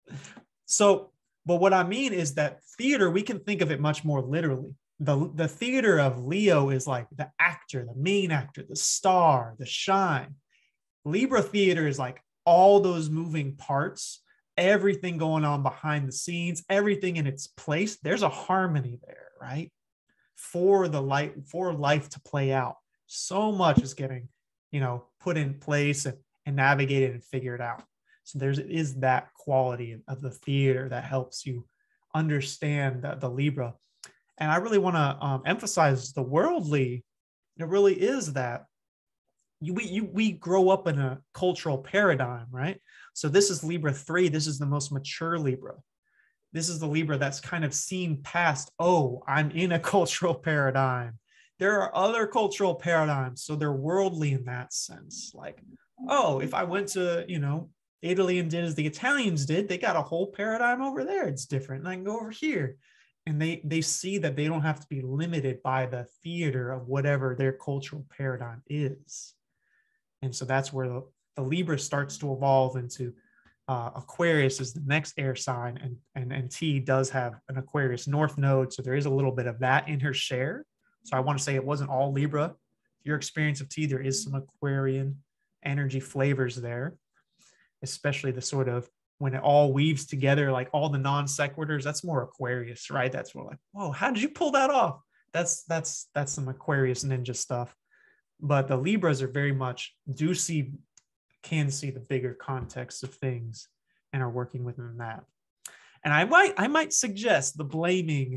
So, but what I mean is that theater, we can think of it much more literally. The, the theater of Leo is like the actor, the main actor, the star, the shine. Libra theater is like all those moving parts, everything going on behind the scenes, everything in its place. There's a harmony there, right? For the light, for life to play out. So much is getting, you know, put in place and, and navigated and figured out. So there's is that quality of the theater that helps you understand the, the Libra. And I really want to um, emphasize the worldly. It really is that you, we, you, we grow up in a cultural paradigm, right? So this is Libra three. This is the most mature Libra. This is the Libra that's kind of seen past, oh, I'm in a cultural paradigm. There are other cultural paradigms. So they're worldly in that sense. Like, oh, if I went to, you know, Italy and did as the Italians did, they got a whole paradigm over there. It's different. And I can go over here. And they, they see that they don't have to be limited by the theater of whatever their cultural paradigm is. And so that's where the, the Libra starts to evolve into uh, Aquarius is the next air sign. And, and, and T does have an Aquarius North node. So there is a little bit of that in her share. So I want to say it wasn't all Libra. Your experience of T, there is some Aquarian energy flavors there, especially the sort of when it all weaves together, like all the non sequiturs, that's more Aquarius, right? That's more like, whoa, how did you pull that off? That's, that's, that's some Aquarius ninja stuff. But the Libras are very much do see, can see the bigger context of things and are working within that. And I might, I might suggest the blaming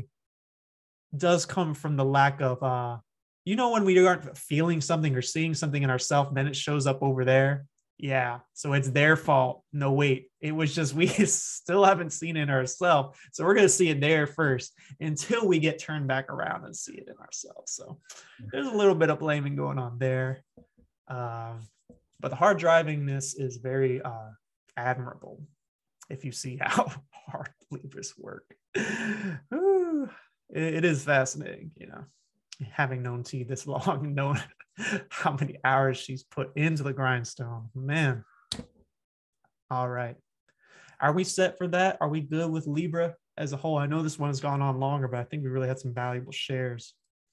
does come from the lack of, uh, you know, when we aren't feeling something or seeing something in ourselves, then it shows up over there. Yeah, so it's their fault. No, wait, it was just we still haven't seen it ourselves. So we're going to see it there first until we get turned back around and see it in ourselves. So there's a little bit of blaming going on there. Uh, but the hard drivingness is very uh, admirable if you see how hard Libras work. Ooh, it, it is fascinating, you know, having known T this long and knowing how many hours she's put into the grindstone, man. All right. Are we set for that? Are we good with Libra as a whole? I know this one has gone on longer, but I think we really had some valuable shares.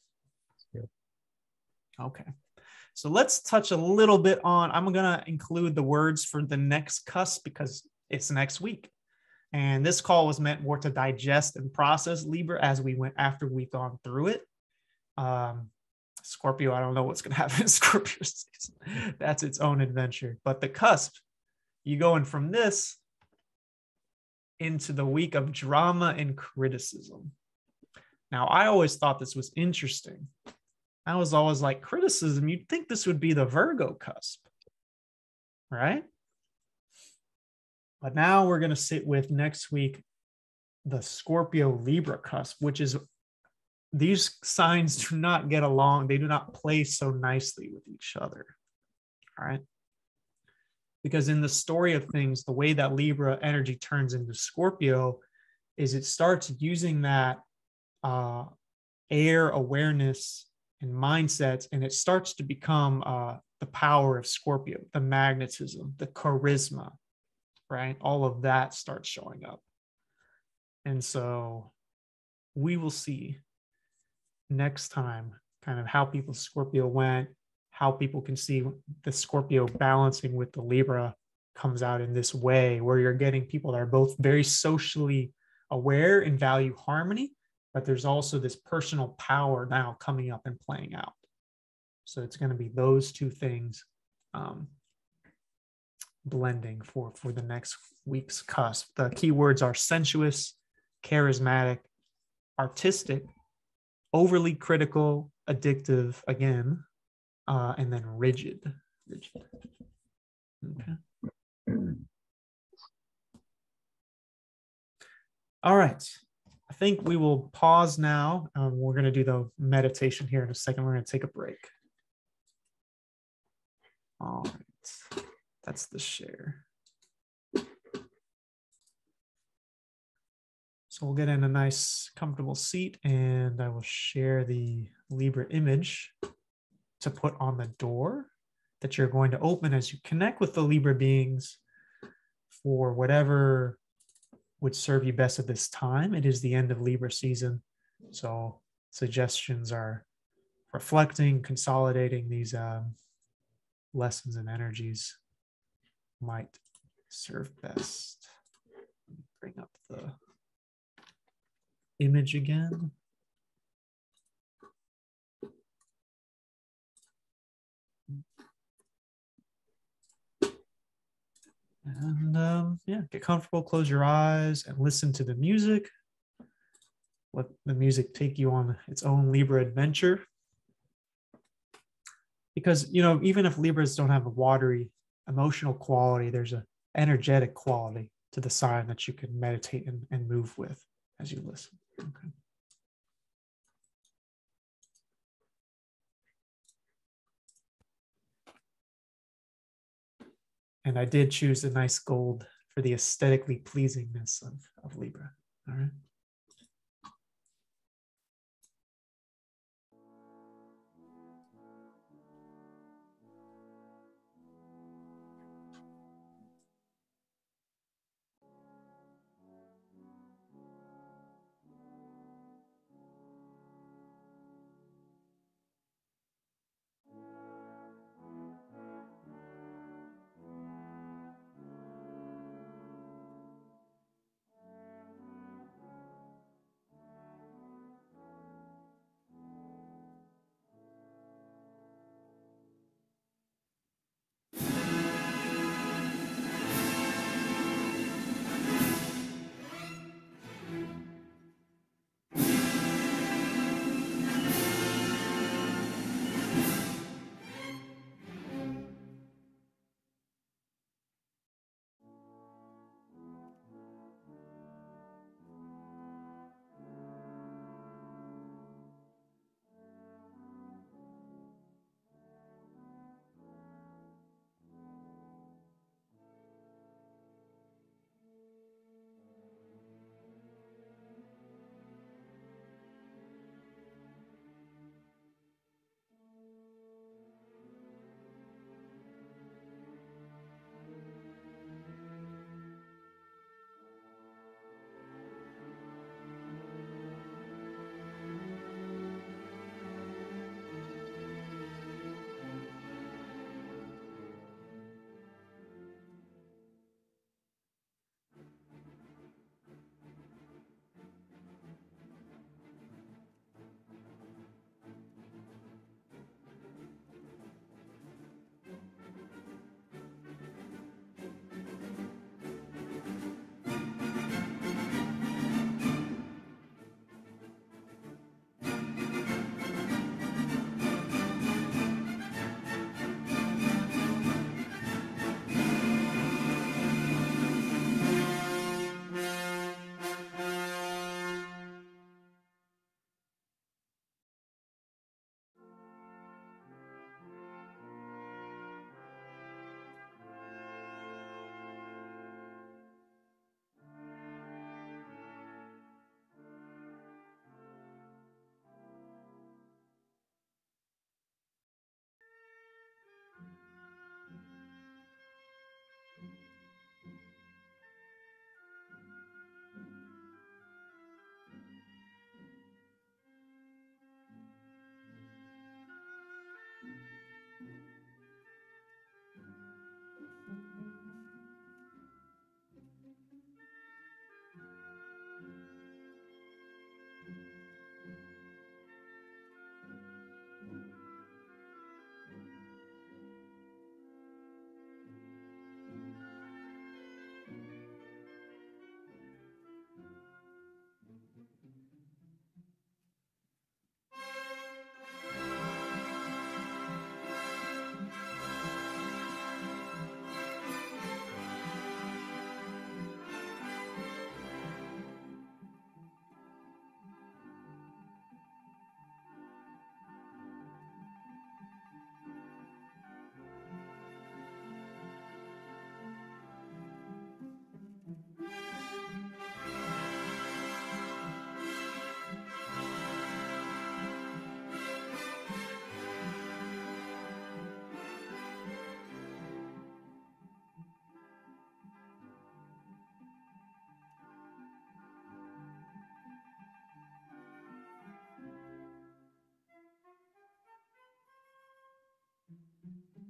Okay. So let's touch a little bit on, I'm going to include the words for the next cusp because it's next week. And this call was meant more to digest and process Libra as we went after we've gone through it. Um, Scorpio, I don't know what's going to happen in Scorpio season. That's its own adventure. But the cusp, you going from this into the week of drama and criticism. Now, I always thought this was interesting. I was always like, criticism, you'd think this would be the Virgo cusp, right? But now we're going to sit with next week the Scorpio Libra cusp, which is these signs do not get along. They do not play so nicely with each other. All right. Because in the story of things, the way that Libra energy turns into Scorpio is it starts using that uh, air awareness and mindsets, and it starts to become uh, the power of Scorpio, the magnetism, the charisma, right? All of that starts showing up. And so we will see next time kind of how people's Scorpio went, how people can see the Scorpio balancing with the Libra comes out in this way where you're getting people that are both very socially aware and value harmony, but there's also this personal power now coming up and playing out. So it's going to be those two things um, blending for, for the next week's cusp. The keywords are sensuous, charismatic, artistic, overly critical, addictive, again, uh, and then rigid. Rigid. Okay. All right. I think we will pause now. Um, we're going to do the meditation here in a second. We're going to take a break. All right. That's the share. So we'll get in a nice, comfortable seat, and I will share the Libra image to put on the door that you're going to open as you connect with the Libra beings for whatever would serve you best at this time. It is the end of Libra season, so suggestions are reflecting, consolidating these um, lessons and energies might serve best. Bring up the image again. And um, yeah, get comfortable, close your eyes, and listen to the music. Let the music take you on its own Libra adventure. Because, you know, even if Libras don't have a watery emotional quality, there's an energetic quality to the sign that you can meditate and, and move with as you listen. Okay. And I did choose a nice gold for the aesthetically pleasingness of, of Libra. All right.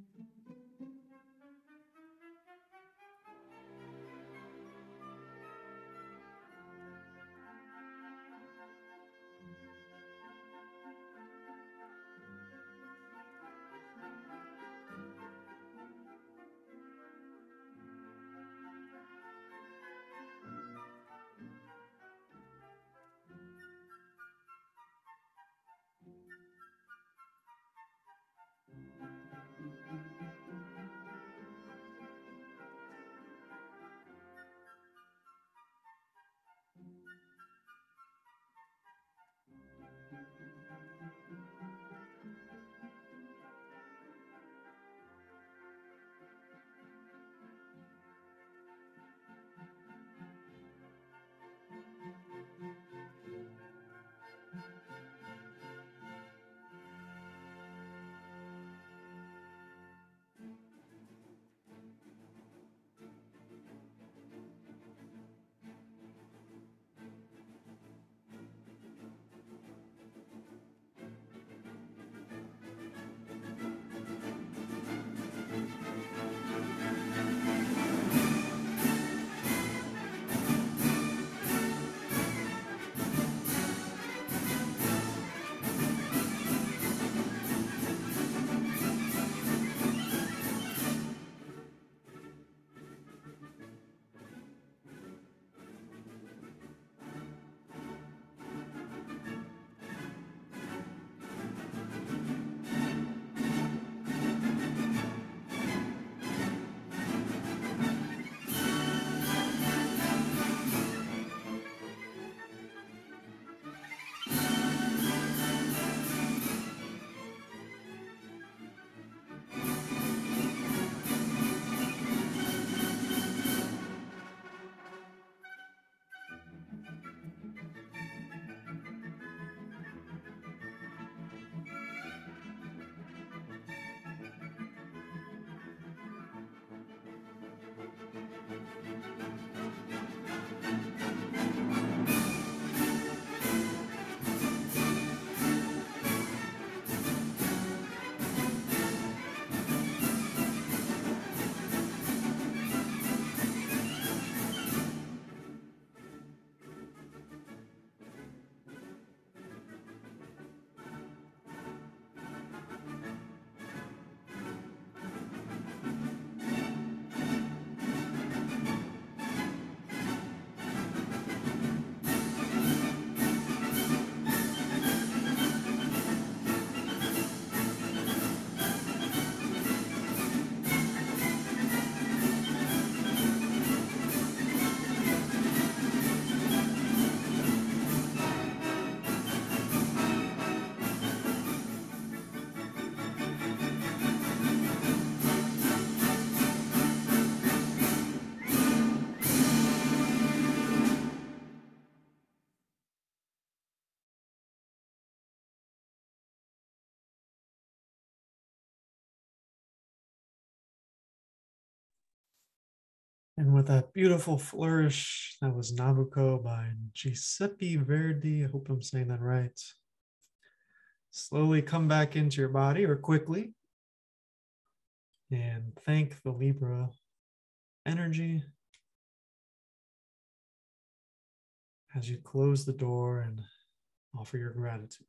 And with that beautiful flourish, that was Nabuco by Giuseppe Verdi. I hope I'm saying that right. Slowly come back into your body, or quickly, and thank the Libra energy as you close the door and offer your gratitude.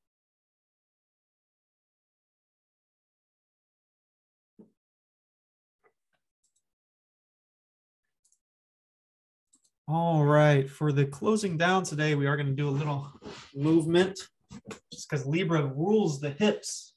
All right, for the closing down today, we are going to do a little movement just because Libra rules the hips.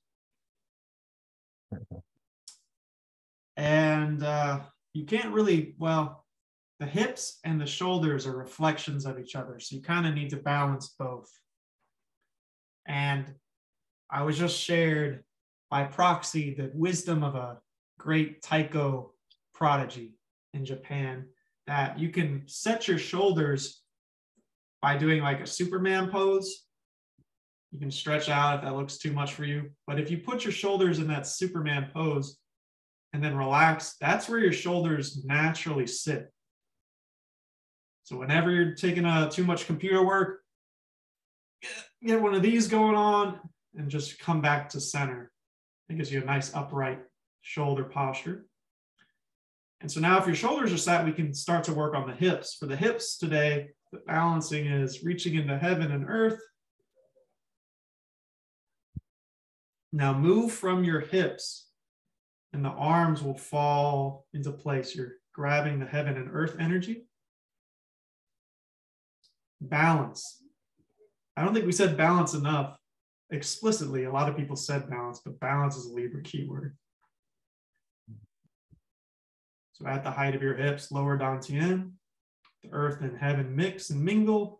And uh, you can't really, well, the hips and the shoulders are reflections of each other. So you kind of need to balance both. And I was just shared by proxy the wisdom of a great taiko prodigy in Japan, that you can set your shoulders by doing like a Superman pose. You can stretch out if that looks too much for you. But if you put your shoulders in that Superman pose and then relax, that's where your shoulders naturally sit. So whenever you're taking uh, too much computer work, get one of these going on and just come back to center. It gives you a nice upright shoulder posture. And so now if your shoulders are sat, we can start to work on the hips. For the hips today, the balancing is reaching into heaven and earth. Now move from your hips and the arms will fall into place. You're grabbing the heaven and earth energy. Balance. I don't think we said balance enough explicitly. A lot of people said balance, but balance is a Libra keyword. So at the height of your hips, lower dantian, the earth and heaven mix and mingle.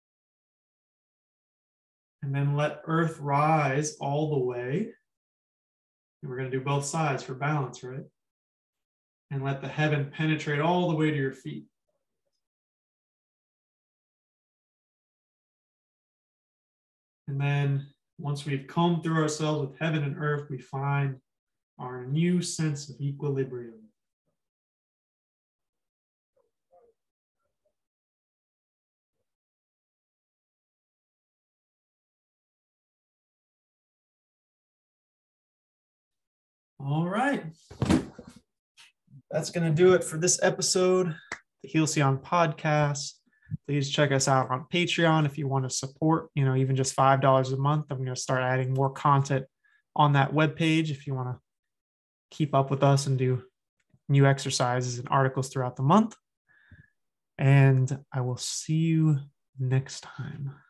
And then let earth rise all the way. And we're going to do both sides for balance, right? And let the heaven penetrate all the way to your feet. And then once we've combed through ourselves with heaven and earth, we find our new sense of equilibrium. All right. That's going to do it for this episode, the Halcyon podcast. Please check us out on Patreon if you want to support, you know, even just five dollars a month. I'm going to start adding more content on that webpage if you want to keep up with us and do new exercises and articles throughout the month. And I will see you next time.